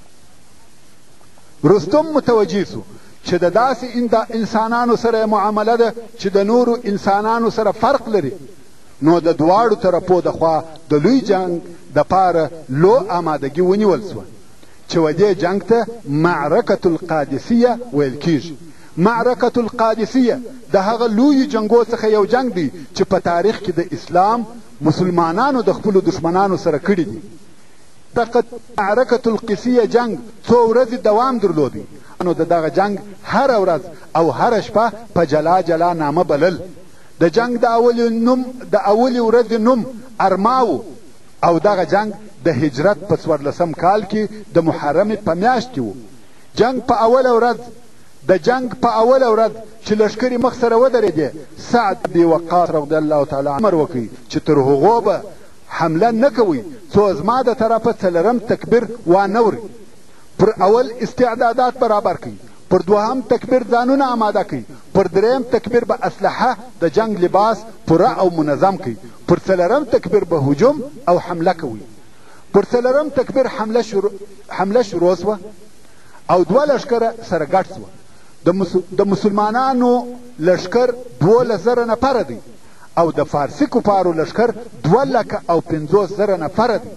رستم متوجه سو چې د داسې انسانانو سره معامله ده چې د نورو انسانانو سره فرق لري نو د دواړو طرفو د خوا د لوی جنگ دپاره لو آمادګي ونیول سوه چې و دې جنگ ته معرکة القادسیه ویل کیږي معرکة القادسیه د هغه لویو جنګو څخه یو جنگ دی چې په تاریخ کې د اسلام مسلمانانو د خپلو دشمنانو سره کړي دي معرکة القادسیه جنگ څو ورځې دوام درلودی نو د دغه جنگ هره ورځ او هره شپه په جلا جلا نامه بلل د جنگ د اولې ورځې نوم ارماو او دغه جنگ د هجرت په 14 کال کې د محرم په میاشت کې و جنگ په اوله ورځ د جنگ په اوله ورځ چې لښکرې مخ سره ودرېدې سعد بن وقاص رضی الله تعالی امر وکړي چې تر هغو به حمله نه کوئ څو زما د طرفه 4م تکبیر وانوري پر اول استعدادات برابر کړي پر 2م تکبیر ځانونه آماده کړي پر 3م تکبیر به اسلحه د جنگ لباس پوره او منظم کړي پر 4م تکبیر به هجوم او حمله کوي پر 4م تکبیر حمله شروع سوه او 2 لښکره سره ګډ سوه د مسلمانانو لښکر 12,000 نفره دی او د فارسي کفارو لښکر 2,50,000 نفره دی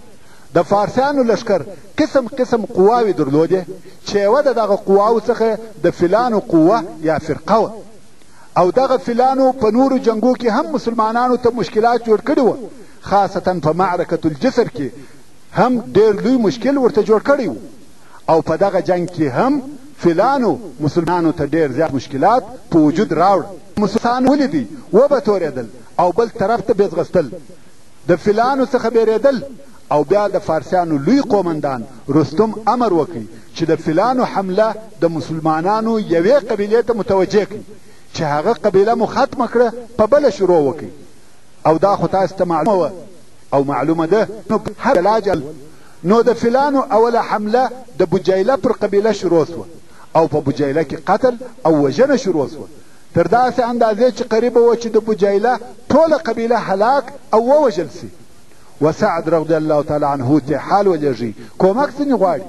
د فارسیانو لشکر قسم قسم قواوې درلودې چې یوه د دغه قواو څخه د فیلانو قوه یا فرقه وه او دغه فیلانو په نورو جنګو کې هم مسلمانانو ته مشکلات جوړ کړي وه خاصتا په معرکة الجسر کې هم ډېر لوی مشکل ورته جوړ کړی و او په دغه جنګ کې هم فیلانو مسلمانانو ته ډېر زیات مشکلات په وجود راوړه مسلمانان ولیدي وبتورېدل او بل طرف ته بېځغستل د فیلانو څخه بیرېدل او بیا د فارسیانو لوی قومندان رستم امر وکړي چې د فیلانو حمله د مسلمانانو یوې قبیلې ته متوجه کړي چې هغه قبیله مو ختمه کړه په بله شروع وکړي او دا خو تاسو ته معلومه وه او معلومه ده هر علاج نو د فیلانو اوله حمله د بوجیله پر قبیله شروع سوه او په بوجیله کې قتل او وژنه شروع سوه تر داسې اندازې چې قریبه وه چې د بوجیله ټوله قبیله هلاک او ووژل سي وسعد رضی الله تعالی عنه ته حال ولېږي کومک ځینې غواړي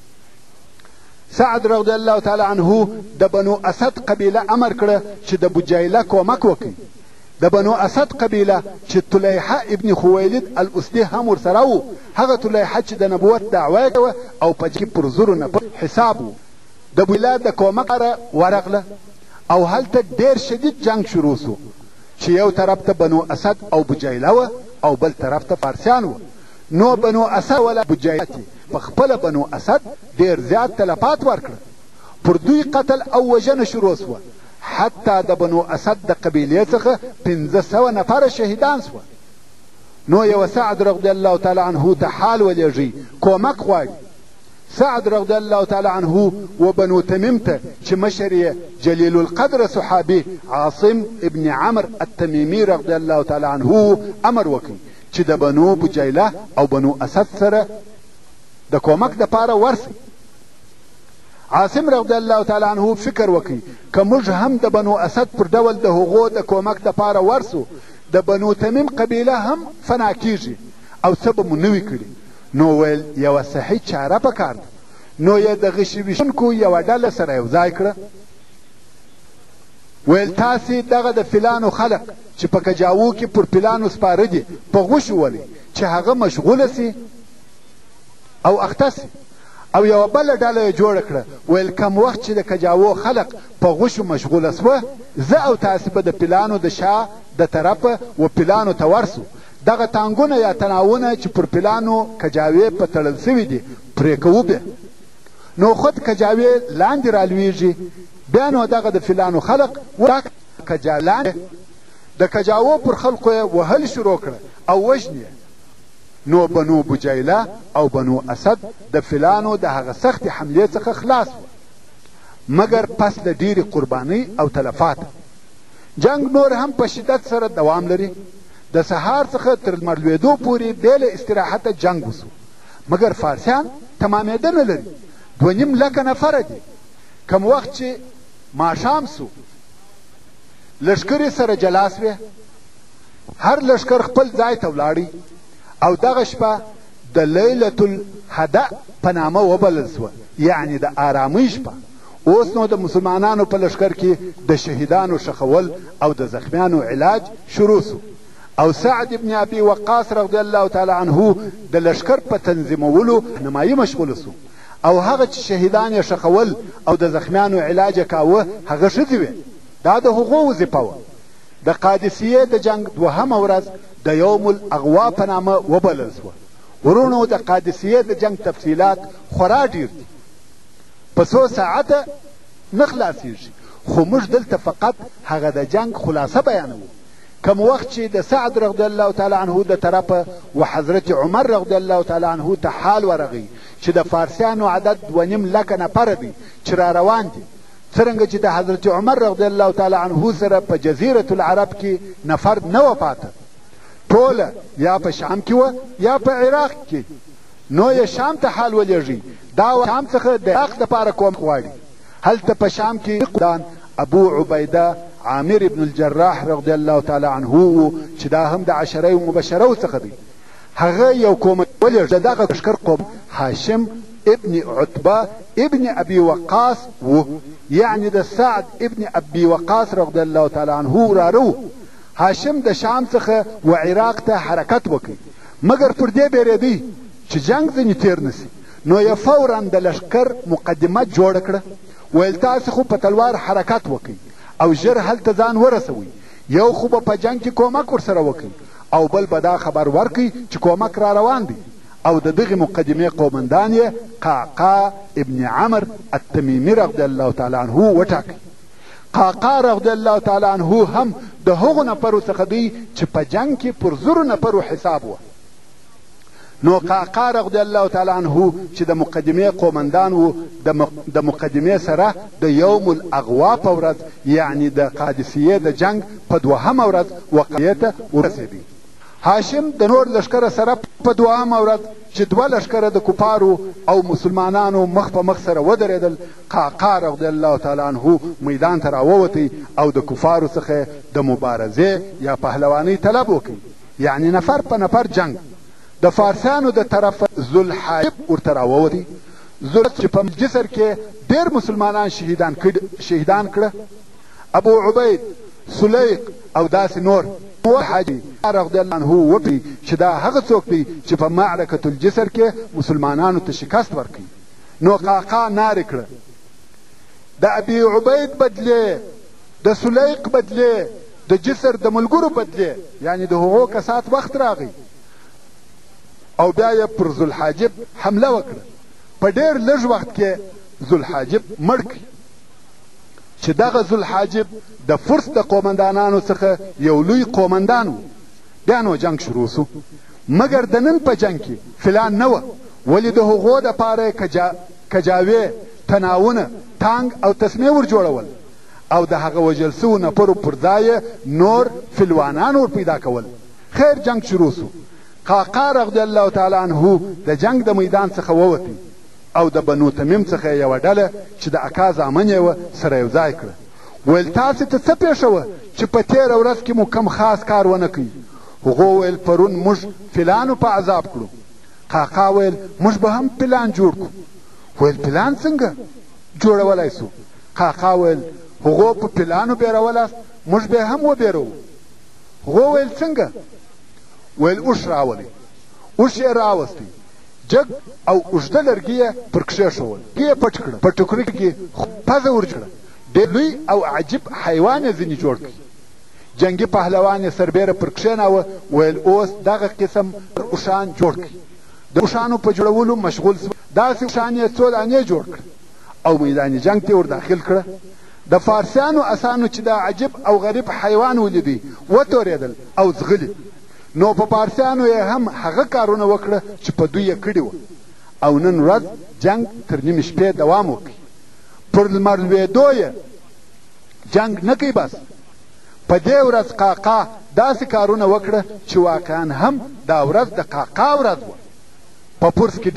سعد رضی الله تعالی عنه د بنو اسد قبیله امر کړه چې د بوجیله کومک وکړي د بنو اسد قبیله چې طلیحه ابن خویلد الاسدي هم ورسره و هغه طلیحه چې د نبوت دعوه یې کوه او په کې پر زرو نفر حساب و د بوجیله د کومک لپاره ورغله او هلته ډېر شدید جنگ شروع سو چې یو طرف ته بنو اسد او بوجیله وه او بل طرف ته فارسیان وه نو بنو اسد ولا بوجیله په خپله بنو اسد ډېر زیات تلفات ورکړه پر دوی قتل او وژنه شروع سوه حتی د بنو اسد د قبیلې څخه 500 نفره شهیدان سوه نو یوه سعد رضی الله تعالی عنه ته حال ولېږي کومک غواړي سعد رضی الله تعالی عنه و بنو تمیم ته چې مشر یې جلیل القدر صحابي عاصم ابن عمر التمیمی رضی الله تعالی عنه امر وکړي چې د بنو بوجیله او بنو اسد سره د کومک دپاره ورسي عاصم رضی الله تعالی عنه فکر وکړي که موږ هم د بنو اسد پر ډول د هغو د کومک دپاره ورسو د بنو تمیم قبیله هم فنا کیږي او څه به مو نوي کړي نو ویل یوه صحیح چاره پکار ده نو یې د غشي ویشونکو یوه ډله سره یو ځای کړه ویل تاسې دغه د فیلانو خلق چې په کجاوو کې پر فیلانو سپاره دي په غوښو ولئ چې هغه مشغوله سي او اخته سي او یوه بله ډله یې جوړه کړه ویل کم وخت چې د کجاوو خلق په غوښو مشغوله سوه زه او تاسې به د فیلانو د شا د طرفه و فیلانو ته ورسو دغه تانګونه یا تناونه چې پر فیلانو کجاوې په تړل سوي دي پرې کوو بیا نو خود کجاوې لاندې رالویږي بیا نو دغه د فیلانو خلق لاندې د کجاوو پر خلقو یې وهل شروع کړه او وژنې نو بنو بوجیله او بنو اسد د فیلانو د هغه سختې حملې څخه خلاص وه مګر پس د ډېرې قربانۍ او تلفات جنگ نور هم په شدت سره دوام لري د سهار څخه تر لمر لوېدو پورې بې له استراحته جنګ وسو مګر فارسیان تمامېده نه لري 2.5 لکه نفره دي کم وخت چې ماښام سو لښکرې سره جلا سوې هر لښکر خپل ځای ته ولاړی او دغه شپه د لیلة الهدأ په نامه وبلل سوه یعنې د آرامۍ شپه اوس نو د مسلمانانو په لښکر کې د شهیدانو ښخول او د زخمیانو علاج شروع سو او سعد ابن ابي وقاص رضی الله تعالی عنه د لښکر په تنظیمولو نمایي مشغوله سو او هغه چې شهیدان یې ښخول او د زخمیانو علاج یې کاوه هغه ښځې وې دا د هغو وظیفه وه د قادسیې د جنګ 2مه ورځ د یوم الاغوا په نامه وبلل سوه ورونو د قادسیې د جنګ تفصیلات خورا ډیر دي په څو ساعته نه خلاصیږي خو موږ دلته فقط هغه د جنګ خلاصه بیانوو کم وخت چې د سعد رضی الله تعالی عنه د طرفه و حضرت عمر رضی الله تعالی عنه ته حال ورغی چې د فارسیانو عدد 2.5 لکه نفره دي چې را روان دي څرنګه چې د حضرت عمر رضی الله تعالی عنه سره په جزیرة العرب کې نفر نه و پاته ټوله یا په شام کې وه یا په عراق کې نو یې شام ته حال ولېږي دا شام څخه د عراق دپاره کوم غواړي هلته په شام کې ابو عبیده عامر ابن الجراح رضی الله تعالی عنه چې دا هم د عشره مبشره څخه دی هغه یو کوم ولېږه دغه لښکر قوم هاشم ابن عتبه ابن ابي وقاص و یعنی د سعد ابن ابي وقاص رضی الله تعالی عنه رارو هاشم د شام څخه و عراق ته حرکت وکړي مګر پر دې بیرېدی چې جنگ ځینې تیر نسي، نو یې فورا د لښکر مقدمه جوړه کړه. ویل تاسې خو په تلوار حرکت وکئ او ژر هلته ځان ورسوئ، یو خو به په جنگ کې کومک ورسره وکئ او بل به دا خبر ورکئ چې کومک را روان دی. او د دغې مقدمې قومندان یې قعقاع ابن عمر التمیمي رضی الله تعالی عنه وټاکئ. قعقاع رضی الله تعالی عنه هم د هغو نفرو څخه دی چې په جنگ کې پر زرو نفرو حساب وه. نو قعقاع رضی الله تعالی عنه چې د مقدمې قومندان و، د مقدمې سره د یوم الاغوا په ورځ، یعنی د قادسیې د جنگ په 2مه ورځ وقعې ته ورسېدی. هاشم د نور لښکره سره په 2مه ورځ چې 2 لښکره د کفارو او مسلمانانو مخ په مخ سره ودرېدل، قعقاع رضی الله تعالی عنه میدان ته راووتی او د کفارو څخه د مبارزې یا پهلوانۍ طلب وکړي، یعنی نفر په نفر جنگ. د فارسیانو د طرفه ذوالحاجب ورته راووتی، چې په جسر کې ډېر مسلمانان شهیدان کړه. ابو عبید، سلیق او داسې نور. حاجي رضی الله عنه وپوهېد چې دا هغه څوک دی چې په معرکة الجسر کې مسلمانانو ته شکست ورکوي. نو قعقاع نارې کړه، د ابي عبید بدلې، د سلیق بدلې، د جسر د ملګرو بدلې، یعنی د هغو کسات وخت راغی او بیا یې پر ذوالحاجب حمله وکړه. په ډېر لږ وخت کې ذوالحاجب مړ کړي، چې دغه ذوالحاجب د فرس د قومندانانو څخه یو لوی قومندان و. بیا نو جنگ شروع سو، مګر د نن په جنگ کې فلان نه وه، ولې د هغو دپاره کجاوې، تناونه، تانک او تسمې ور جوړول او د هغه وژل سوو نفرو پر ځای نور فلوانان ور پیدا کول. خیر جنگ شروع سو. قعقاع رضی الله تعالی عنه د جنگ د میدان څخه ووتی او د بنو تمیم څخه یوه ډله چې د اکا زامن یې وه سره یو ځای کړه. ویل تاسې ته څه پېښه وه چې په تېره ورځ کې مو کم خاص کار ونه کوي؟ هغو ویل پرون موږ فلانو په عذاب کړو. قعقاع ویل موږ به هم پلان جوړ کړو. ویل پلان څنګه جوړولی سو؟ قعقاع ویل هغو په پلانو بیرولاست، موږ به هم وبیروو. هغو ویل څنګه؟ ویل اوښ راولئ. اوښ یې راوستی، جګ او اوږده لرګي یې پر کښېښول، یې پټ کړه، په ټوکري کې پزه ور کړه. ډېر لوی او عجیب حیوان یې ځینې جوړ کړي. جنګي پهلوان یې سربیره پر کښېناوه. ویل اوس دغه قسم اوښان جوړ کړي. د اوښانو په جوړولو مشغول سو. داسې اوښان یې څو دانې جوړ کړه او میدان جنګ ته ور داخل کړه. د فارسیانو اسانو چې دا عجیب او غریب حیوان ولیدی وتورېدل او ځغلي. نو په پارسیانو یې هم هغه کارونه وکړه چې په دوی یې کړي وه او نن ورځ جنگ تر نیمې شپې دوام وکړي. پر لمر لوېدو یې جنگ نه کوي. بس په دې ورځ قعقاع داسې کارونه وکړه چې واقعا هم دا ورځ د قعقاع ورځ وه. په پرس کې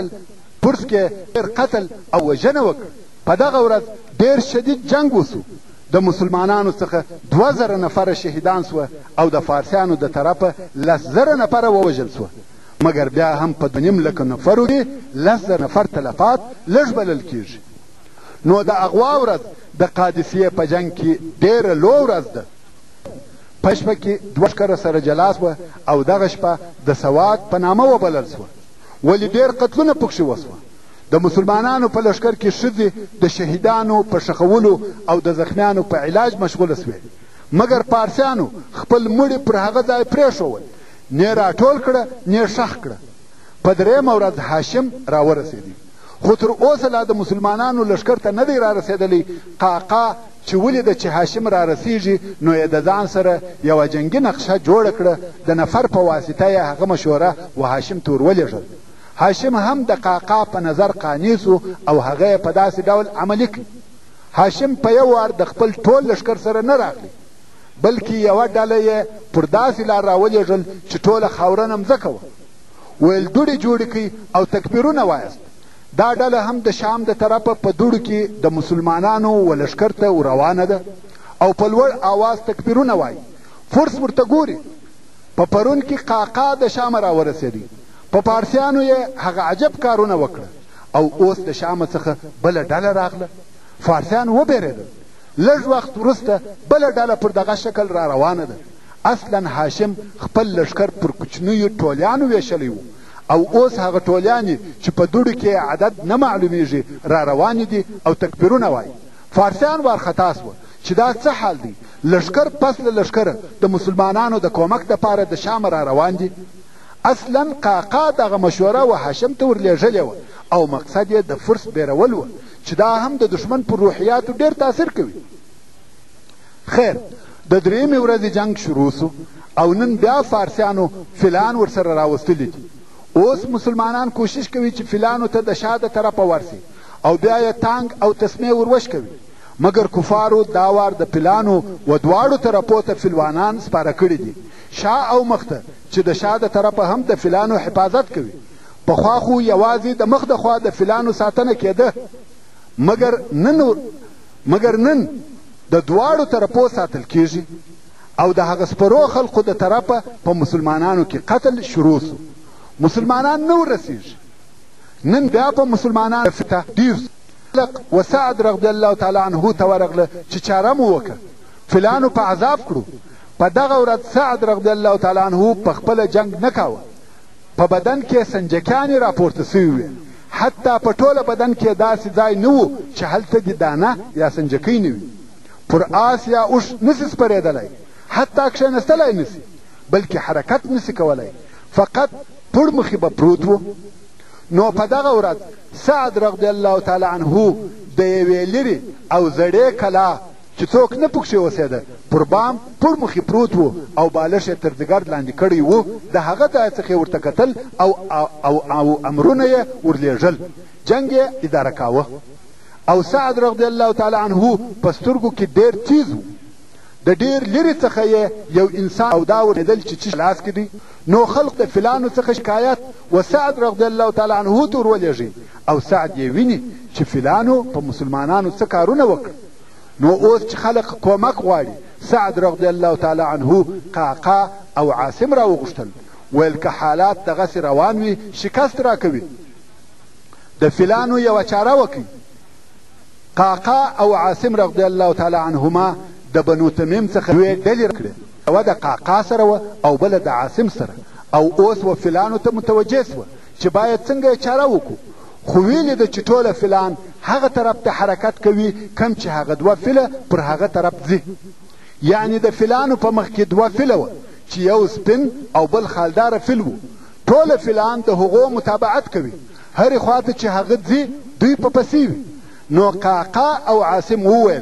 ډېر قتل او وژنه وکړه. په دغه ورځ ډېر شدید جنگ وسو. د مسلمانانو څخه 2000 نفره شهیدان سوه او د فارسیانو د طرفه 10,000 نفره ووژل سوه. مګر بیا هم په 2,000,000 نفرو کې 10,000 نفر تلفات لږ بلل کېږي. نو د اغوا ورځ د قادسیې په جنگ کې ډېره لوی ورځ ده. په شپه کې 2 لښکره سره جلا سوه او دغه شپه د سواد په نامه وبلل سوه، ولې ډېر قتلونه پکښې وسوه. د مسلمانانو په لښکر کې ښځې د شهیدانو په ښخولو او د زخمیانو په علاج مشغوله سوې. مګر پارسیانو خپل مړي پر هغه ځای پرېښول، نه راټول کړه نه ښخ کړه. په 3مه ورځ هاشم راورسېدی، خو تر اوسه لا د مسلمانانو لښکر ته نه دی رارسېدلی. قعقاع چې ولیده چې هاشم رارسېږي، نو یې د ځان سره یوه جنګي نقشه جوړه کړه. د نفر په واسطه یې هغه مشوره و هاشم ته ور ولېږل. هاشم هم د قعقاع په نظر قانع سو او هغه یې په داسې ډول عملي کړي. هاشم په یو وار د خپل ټول لښکر سره نه راغلی، بلکې یوه ډله یې پر داسې لار راولېږل چې ټوله خاورنه مځکه وه. ویل دوړې جوړې کړي او تکبیرونه وایست. دا ډله هم د شام د طرفه په دوړو کې د مسلمانانو و لښکر ته روانه ده او په لوړ آواز تکبیرونه وایي. فرس ورته ګوري. په پرون کې قعقاع د شامه راورسېدی، په پارسیانو یې هغه عجب کارونه وکړه او اوس د شامه څخه بله ډله راغله. فارسیان وبېرېدل. لږ وخت وروسته بله ډله پر دغه شکل را روانه ده. اصلا هاشم خپل لښکر پر کوچنیو ټولیانو ویشلی و او اوس هغه ټولیانې چې په دوړو کې عدد نه معلومیږي را روانې دي او تکبیرونه وایي. فارسیان وارخطا سوه چې دا څه حال دی، لښکر پس له لښکره د مسلمانانو د کومک دپاره د شامه را روان دي. اصلا قاقا دغه مشوره و هاشم ته ورلېږلې وه او مقصد یې د فرس بیرول وه چې دا هم د دښمن پر روحیاتو ډېر تاثیر کوي. خیر، د درېیمې ورځې جنگ شروع سو او نن بیا فارسیانو فیلان ورسره راوستلي دي. اوس مسلمانان کوشش کوي چې فیلانو ته د شا د طرفه ورسي او بیا یې تانک او تسمې وروش کوي، مګر کفارو دا وار د فیلانو و دواړو طرفو ته فیلوانان سپاره کړي دي، شا او مخته چې د شا د طرفه هم د فیلانو حفاظت کوي. پخوا خو یوازې د مخ د خوا د فیلانو ساتنه کېده، مګر نن د دواړو طرفو ساتل کېږي او د هغه سپرو خلقو د طرفه په مسلمانانو کې قتل شروع سو. مسلمانان نه ورسېږي. نن بیا په مسلمانانو فتح ډېر و سعد رضی الله تعالی عنه ته ورغله چې چاره مو وکړه، فیلانو په عذاب کړو. په دغه ورځ سعد رضی الله تعالی عنه په خپله جنگ نه کاوه. په بدن کې سنجکانې راپورته سوي وې، حتی په ټوله بدن کې داسې ځای نه و چې هلته دې دانه یا سنجکۍ نه وي. پر آس یا اوښ نسي سپرېدلی، حتی کښېنستلی نسي، بلکې حرکت نسي کولی، فقط پړ مخې به پروت و. نو په دغه ورځ سعد رضی الله تعالی عنه د یوې لرې او زړې کلا چې څوک نه پکښې اوسېده پر بام پړ مخې پروت و او بالښت یې تر ځګر لاندې کړی و. د هغه ځای څخه یې ورته کتل او امرونه یې ورلېږل، جنګ یې اداره کاوه. او سعد رضی الله تعالی عنه په سترګو کې ډېر تیز و. د ډېر لرې څخه یې یو انسان او دا ورېدل چې لاس کې دی. نو خلق د فیلانو څخه شکایت و سعد رضی الله تعالی عنه ته ورولېږي او سعد یې ویني چې فیلانو په مسلمانانو څه کارونه وکړه. نو اوس چې خلق کومک غواړي، سعد رضی الله تعالی عنه قاقا او عاصم را وغوښتل، ویل که حالات دغسې روان وي شکست راکوي، د فیلانو یوه چاره وکړي. قاقا او عاصم رضی الله تعالی عنهما د بنو تمیم څخه دوې ډلې کړې، یوه د قاقا سره وه او بله د عاصم سره. او اوس و فیلانو ته متوجه سوه چې باید څنګه یې چاره وکړو. خو ویلې ده چې ټوله فیلان هغه طرف ته حرکت کوي کم چې هغه دوه فیله پر هغه طرف ځي. یعنې د فیلانو په مخ کې دوه فیله وه چې یو سپین او بل خالداره فیل و. ټوله فیلان د هغو متابعت کوي، هرې خواته چې هغه ځي دوی په پسې وي. نو قاقا او عاصم وویل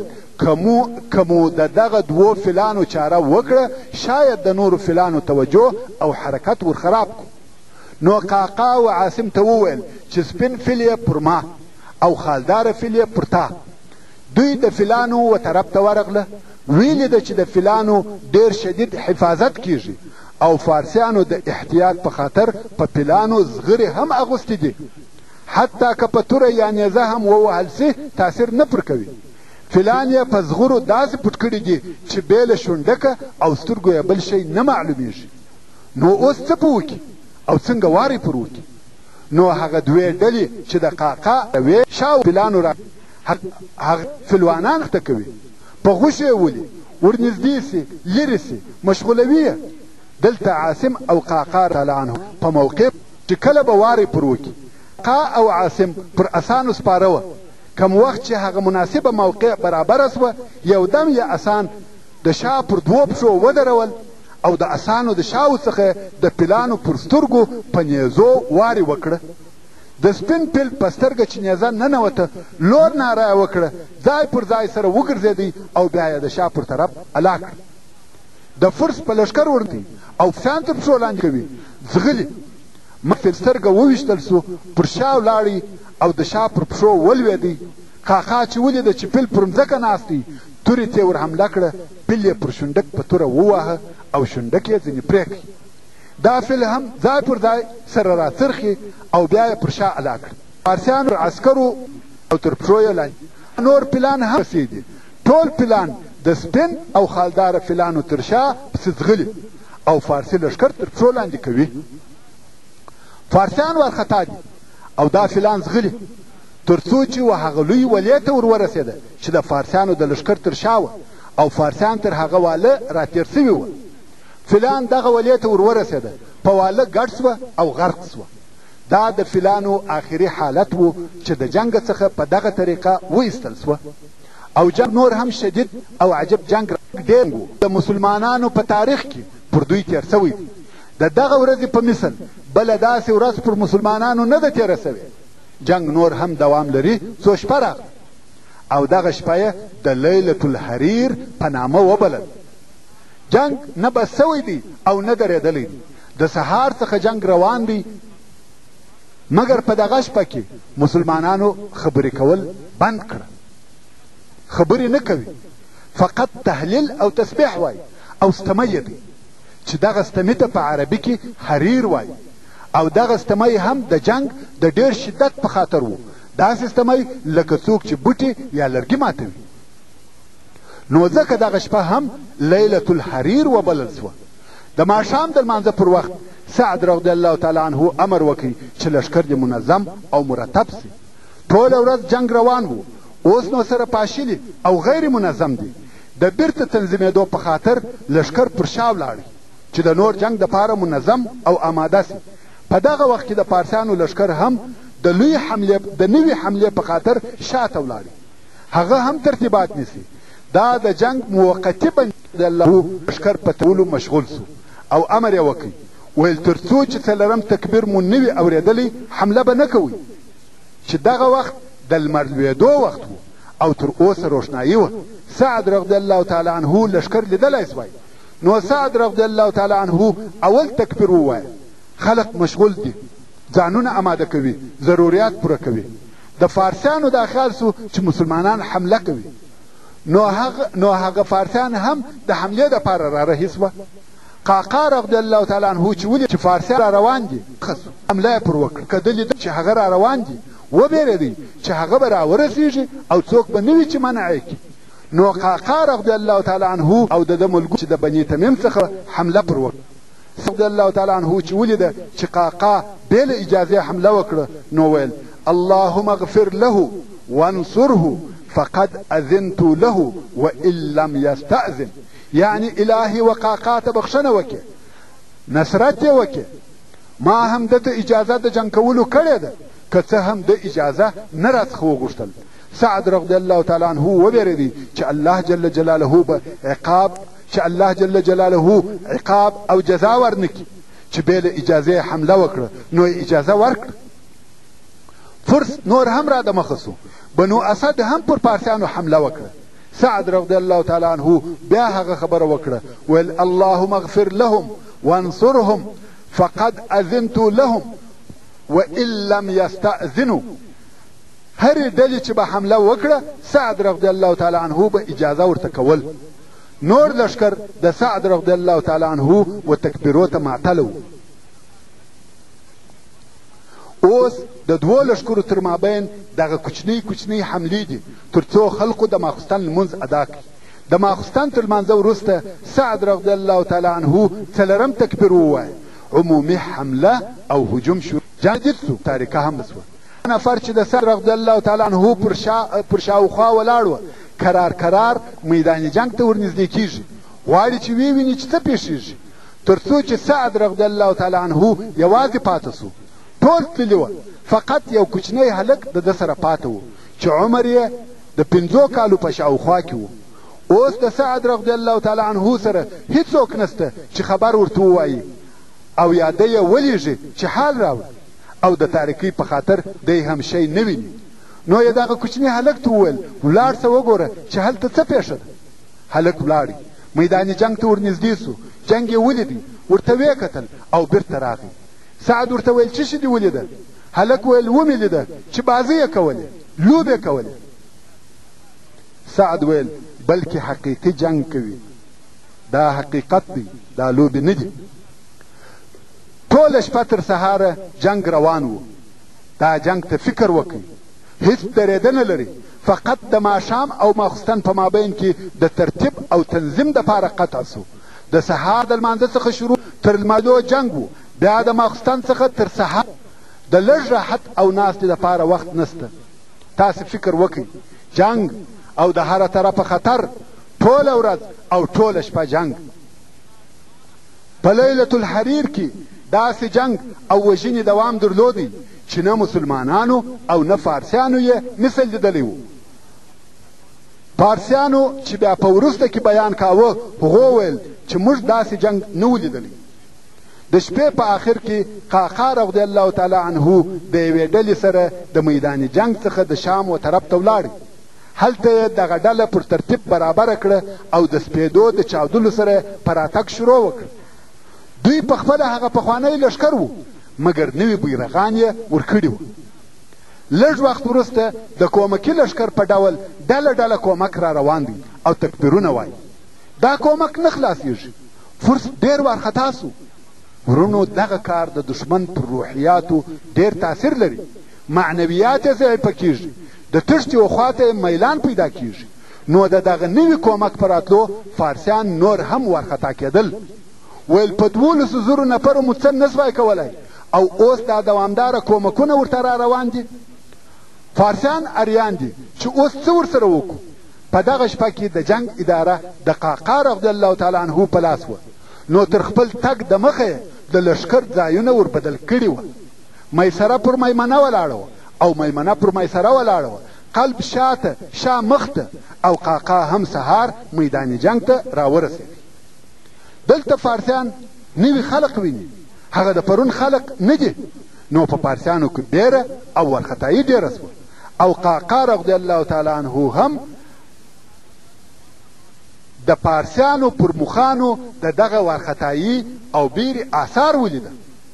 که مو د دغه دوو فیلانو چاره وکړه شاید د نورو فیلانو توجه او حرکت ورخراب کړو. نو قاقا او عاصم ته وویل چې سپین فیل یې پر ما او خالداره فیل یې پر تا. دوی د فیلانو و طرف ته ورغله، ویلې ده چې د فیلانو ډېر شدید حفاظت کیږي او فارسیانو د احتیاط په خاطر په فیلانو زغرې هم اغوستې دي، حتی که په توره یا نیزه هم ووهل سي تاثیر نه پر کوي. فیلان یې په زغرو داسې پټ کړي دي چې بې له شونډکه او سترګو یې بل شی نه معلومیږي. نو اوس څه په وکړي او څنګه وارې پر وکړي؟ نو هغه دوې ډلې چې د قاقا وې شاو فیلانو را هغه فیلوانان خته کوي، په غوښو یې ولي، ورنږدې سي، لرې سي، مشغولوي یې. دلته عاصم او قاقا تعالی عنه په موقع چې کله به وارې پر وکړي. قاقا او عاصم پر اسانو سپاره وه. کم وخت چې هغه مناسبه موقع برابره سوه، یو دم یې اسان د شا پر دوو پښو ودرول او د اسانو د شاو څخه د فیلانو پر سترګو په نیزو وارې وکړه. د سپین فیل په سترګه چې نیزه ننوته، لور ناره یې وکړه، ځای پر ځای سره وګرځېدی او بیا یې د شا پر طرف الا کړ. د فرس په لښکر ورتي او فیان تر پښو لاندې کوي، ځغلي. مخکې سترګه وویشتل سو، پر شا ولاړی او د شا پر پښو ولوېدی. قاقا چې ولیده چې فیل پر مځکه ناست دی، تورې ته یې ور حمله کړه، فیل یې پر شونډک په توره وواهه او شونډک یې ځینې پرې کړي. دا فیل هم ځای پر ځای سره راڅرخي او بیا یې پر شا الا کړ. فارسیانو عسکرو او تر پښو یې لاندې نور فیلان هم رسېدي. ټول فیلان د سپین او خالداره فیلانو تر شا پسې ځغلي او فارسي لښکر تر پښو لاندې کوي. فارسیان وارخطا دي او دا فیلان ځغلي، تر څو چې و هغه لوی ولې ته ور ورسېده چې د فارسیانو د لښکر تر شا وه او فارسیان تر هغه واله راتېر سوي وه. فیلان دغه ولې ته ور ورسېده، په واله ګډ سوه او غرق سوه. دا د فیلانو آخري حالت و چې د جنګ څخه په دغه طریقه وایستل سوه او جنګ نور هم شدید او عجب جنګ ډېر و د مسلمانانو په تاریخ کې پر دوی تېر سوی دی د دغه ورځې په مثل بله داسې ورځ پر مسلمانانو نه ده تېره سوې جنګ نور هم دوام لري څو شپه راغله او دغه شپه یې د لیلة الحریر په نامه وبلل جنګ نه بس سوی دی او نه درېدلی دی د سهار څخه جنګ روان دی مګر په دغه شپه کې مسلمانانو خبرې کول بند کړه خبرې نه کوي فقط تحلیل او تسبیح وایي او ستمه دی چې دغه ستمې ته په عربي کې حریر وایي او دغه ستمی هم د جنگ د ډیر شدت په خاطر وو داسې ستمی لکه څوک چې بوټي یا لرګي ماتوي نو ځکه دغه شپه هم لیلة الحریر وبلل سوه د ماښام د لمانځه پر وخت سعد رضی الله تعالی عنه امر وکړي چې لښکر دې منظم او مرتب سي ټوله ورځ جنگ روان وو اوس نو سره پاشلي او غیر منظم دي د بیرته تنظیمېدو په خاطر لښکر پر شا ولاړي چې د نور جنگ دپاره منظم او آماده سي په دغه وخت کې د پارسیانو لښکر هم د نوې حملې په خاطر شاته ولاړي هغه هم ترتیبات نیسي دا د جنگ موقتي بندي د الله لښکر په تولو مشغول سو او امر یې وکړي ویل تر څو چې څلرم تکبیر مو نه وي اورېدلی حمله به نه کوئ چې دغه وخت د لمر لوېدو وخت و او تر اوسه روښنایي وه سعد رضی الله تعالی عنه لښکر لیدلی سوای نو سعد رضی الله تعالی عنه اول تکبیر ووایه خلق مشغول دي ځانونه آماده کوي ضروریات پوره کوي د فارسیانو دا خیال سو چې مسلمانان حمله کوي نو هغه فارسیان هم د حملې دپاره رارهي سوه قاقا رضی الله تعالی عنه چې ولید چې فارسیان را روان دي حمله یې پر وکړه که ده لیده چې هغه را روان دي وبېرېدی چې هغه به راورسېږي او څوک به نه وي چې منع یې کړي نو قاقا رضی الله تعالی عنه او د ده ملګرو چې د بني تمیم څخه حمله پر وکړه رضی الله تعالی عنه چې ولیده چې قاقا بې له اجازې حمله وکړه نو ویل اللهم اغفر له وانصره فقد اذنت له وان لم يستأذن یعنی الهي وقاقا ته بخښنه وکړه نصرت یې وکړه ما هم دته اجازه د جنګ کولو کړې ده که څه هم د اجازه نه راڅخه وغوښتل سعد رضی الله تعالی عنه وبېرېدی چې الله جل جلاله به عقاب او جزا ورنکي چې بې له اجازې حمله وکړه نو اجازه ورکړه فرس نور هم را دمخه سو بنو اسد هم پر پارسیانو حمله وکړه سعد رضی الله تعالی عنه بیا هغه خبره وکړه ویل اللهم اغفر لهم وانصرهم فقد اذنت لهم وان لم يستأذنوا هرې ډلې چې به حمله وکړه سعد رضی الله تعالی عنه به اجازه ورته کول نور لښکر د سعد رضی الله تعالی عنه و تکبیرو ته معطله و اوس د دوو لښکرو تر مابین دغه کوچنۍ حملې دي تر څو خلقو د ماخوستن لمونځ ادا کړي د ماخوستن تر لمانځه وروسته سعد رضی الله تعالی عنه څلرم تکبیر ووایه عمومي حمله او هجوم شروع جدید سو تاریکه هم سوه نفر چې د سعد رضی الله تعالی عنه پر شاوخوا ولاړ وه کرار میدان جنگ ته ورنږدې کېږي غواړي چې ویني چې څه پېښېږي تر څو چې سعد رضی الله تعالی عنه یوازې پاته سو ټول تللي وه فقط یو کوچنی هلک د ده سره پاته و چې عمر یې د 5 کالو په شاوخوا کې و اوس د سعد رضی الله تعالی عنه سره هیڅوک نسته چې خبر ورته ووایي او یا ده یې ولیږي چې حال راوړي او د تاریکۍ په خاطر دی هم شی نه ویني نو یې دغه کوچني هلک ته وویل ولاړ شه وګوره چې هلته څه پېښه ده هلک ولاړی میدان جنگ ته ورنږدې سو جنګ یې ولیدی ورته ویې کتل او بیرته راغی سعد ورته ویل څه شي دې ولیده هلک ویل ومې لیده چې بازۍ یې کولې لوبې کولې سعد ویل بلکې حقیقي جنگ کوي دا حقیقت دی دا لوبې نه دي ټوله شپه تر سهاره جنگ روان و دا جنگ ته فکر وکړي هیڅ درېدنه لري فقط د ماښام او ماخوستن په مابین کې د ترتیب او تنظیم دپاره قطع سو د سهار د لمانځه څخه شروع تر لمانځو جنگ و بیا د ماخوستن څخه تر سهار د لږ راحت او ناستې دپاره وخت نسته تاسې فکر وکړئ جنگ او د هره طرفه خطر ټوله ورځ او ټوله شپه جنگ په لیلة الحریر کې داسې جنگ او وژنې دوام درلودی چې نه مسلمانانو او نه فارسیانو یې مثل لیدلی و. فارسیانو چې بیا په وروسته کې بیان کاوه هغو ویل چې موږ داسې جنگ نه و لیدلی. د شپې په آخر کې قعقاع رضی الله تعالی عنه د یوې ډلې سره د میدان جنگ څخه د شام و طرف ته ولاړ. هلته یې دغه ډله پر ترتیب برابره کړه او د سپېدو د چاودلو سره په راتګ شروع وکړه. دوی په خپله هغه پخوانی لښکر و مګر نوي بیرغان یې ورکړي وو. لږ وخت وروسته د کومکي لښکر په ډول ډله ډله کومک را روان دی او تکبیرونه وایي. دا کومک نه خلاصېږي. فرس ډېر وارخطا سو. ورونو دغه کار د دشمن پر روحیاتو ډېر تاثیر لري. معنویات یې ضعیفه کېږي. د تښتې و خواته میلان پیدا کېږي. نو د دغه نوي کومک په راتلو فارسیان نور هم وارخطا کېدل. ویل په 12,000 نفرو مو څه نه سوای کولی او اوس دا دوامداره کومکونه ورته را روان دي. فارسیان اریان دي چې اوس څه ورسره وکړو. په دغه شپه کې د جنگ اداره د قعقاع رضی الله تعالی عنه په لاس وه. نو تر خپل تګ د مخه د لښکر ځایونه ور بدل کړي وه. میسره پر میمنه ولاړه وه او میمنه پر میسره ولاړه وه. قلب شاته شا مخته او قعقاع هم سهار میدان جنگ ته راورسېد. دلته فارسیان نوي خلق ویني. هغه د پرون خلق نه دي. نو په فارسیانو کې بیره او وارخطایي ډېره سوه او قعقاع رضی الله تعالی عنه هم د فارسیانو پر مخانو د دغه وارخطایي او بیرې آثار ولیده.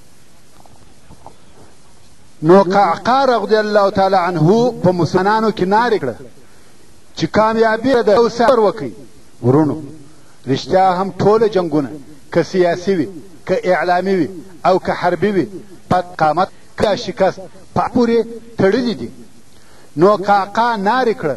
نو قعقاع رضی الله تعالی عنه په مسلمانانو کې نارې کړه چې کامیابي ده او صبر وکړئ. ورونو رښتیا هم ټوله جنګونه که سیاسي وي که اعلامي وي او که حربي وي په قامت که شکست په پورې تړلي دي. نو قعقاع نارې کړه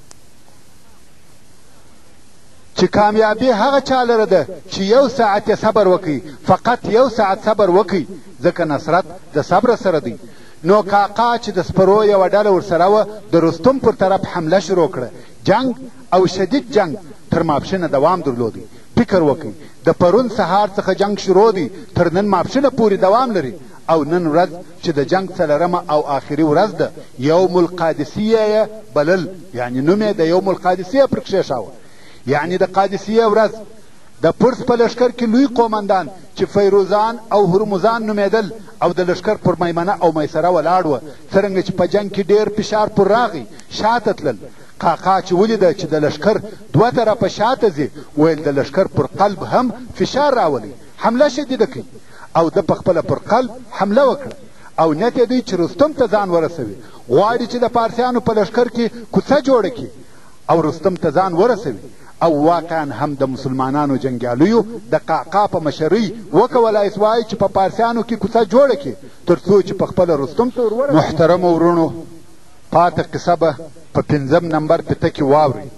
چې کامیابي هغه چا لره ده چې 1 ساعت یې صبر وکړي. فقط 1 ساعت صبر وکړي ځکه نصرت د صبر سره دی. نو قعقاع چې د سپرو یوه ډله ورسره وه د رستم پر طرف حمله شروع کړه. جنگ او شدید جنگ تر ماپښینه دوام درلودی. فکر وکړئ د پرون سهار څخه جنگ شروع دی تر نن ماپښینه پورې دوام لري او نن ورځ چې د جنگ 4مه او آخري ورځ ده یوم القادسیه یې بلل. یعنی نوم یې د یوم القادسیه پر کښېښاوه. یعنی د قادسیه ورځ. د پرس په لښکر کې لوی قومندان چې فیروزان او هرمزان نومېدل او د لښکر پر میمنه او میسره ولاړ وه. څرنګه چې په جنگ کې ډېر فشار پر راغی شاته تلل. قعقاع چې ولیده چې د لښکر 2 طرفه شاته ځي ویل د لښکر پر قلب هم فشار راولي. حمله شدیده کوي او د په خپله پر قلب حمله وکړه او نیت یې دی چې رستم ته ځان ورسوي. غواړي چې د فارسیانو په لښکر کې کوڅه جوړه کړي او رستم ته ځان ورسوي. او واقعا هم د مسلمانانو جنګیالیو د قعقاع په مشرۍ وکولای سوای چې په فارسیانو کې کوڅه جوړه کړي تر څو چې په خپله رستم ته ورورسوي. محترمو ورونو پاته قصه به په 5 نمبر پته کې واورئ.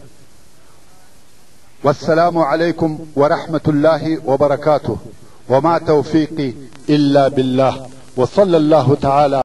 والسلام علیکم ورحمة الله وبرکاته وما توفیقی الا بالله وصلی الله تعالی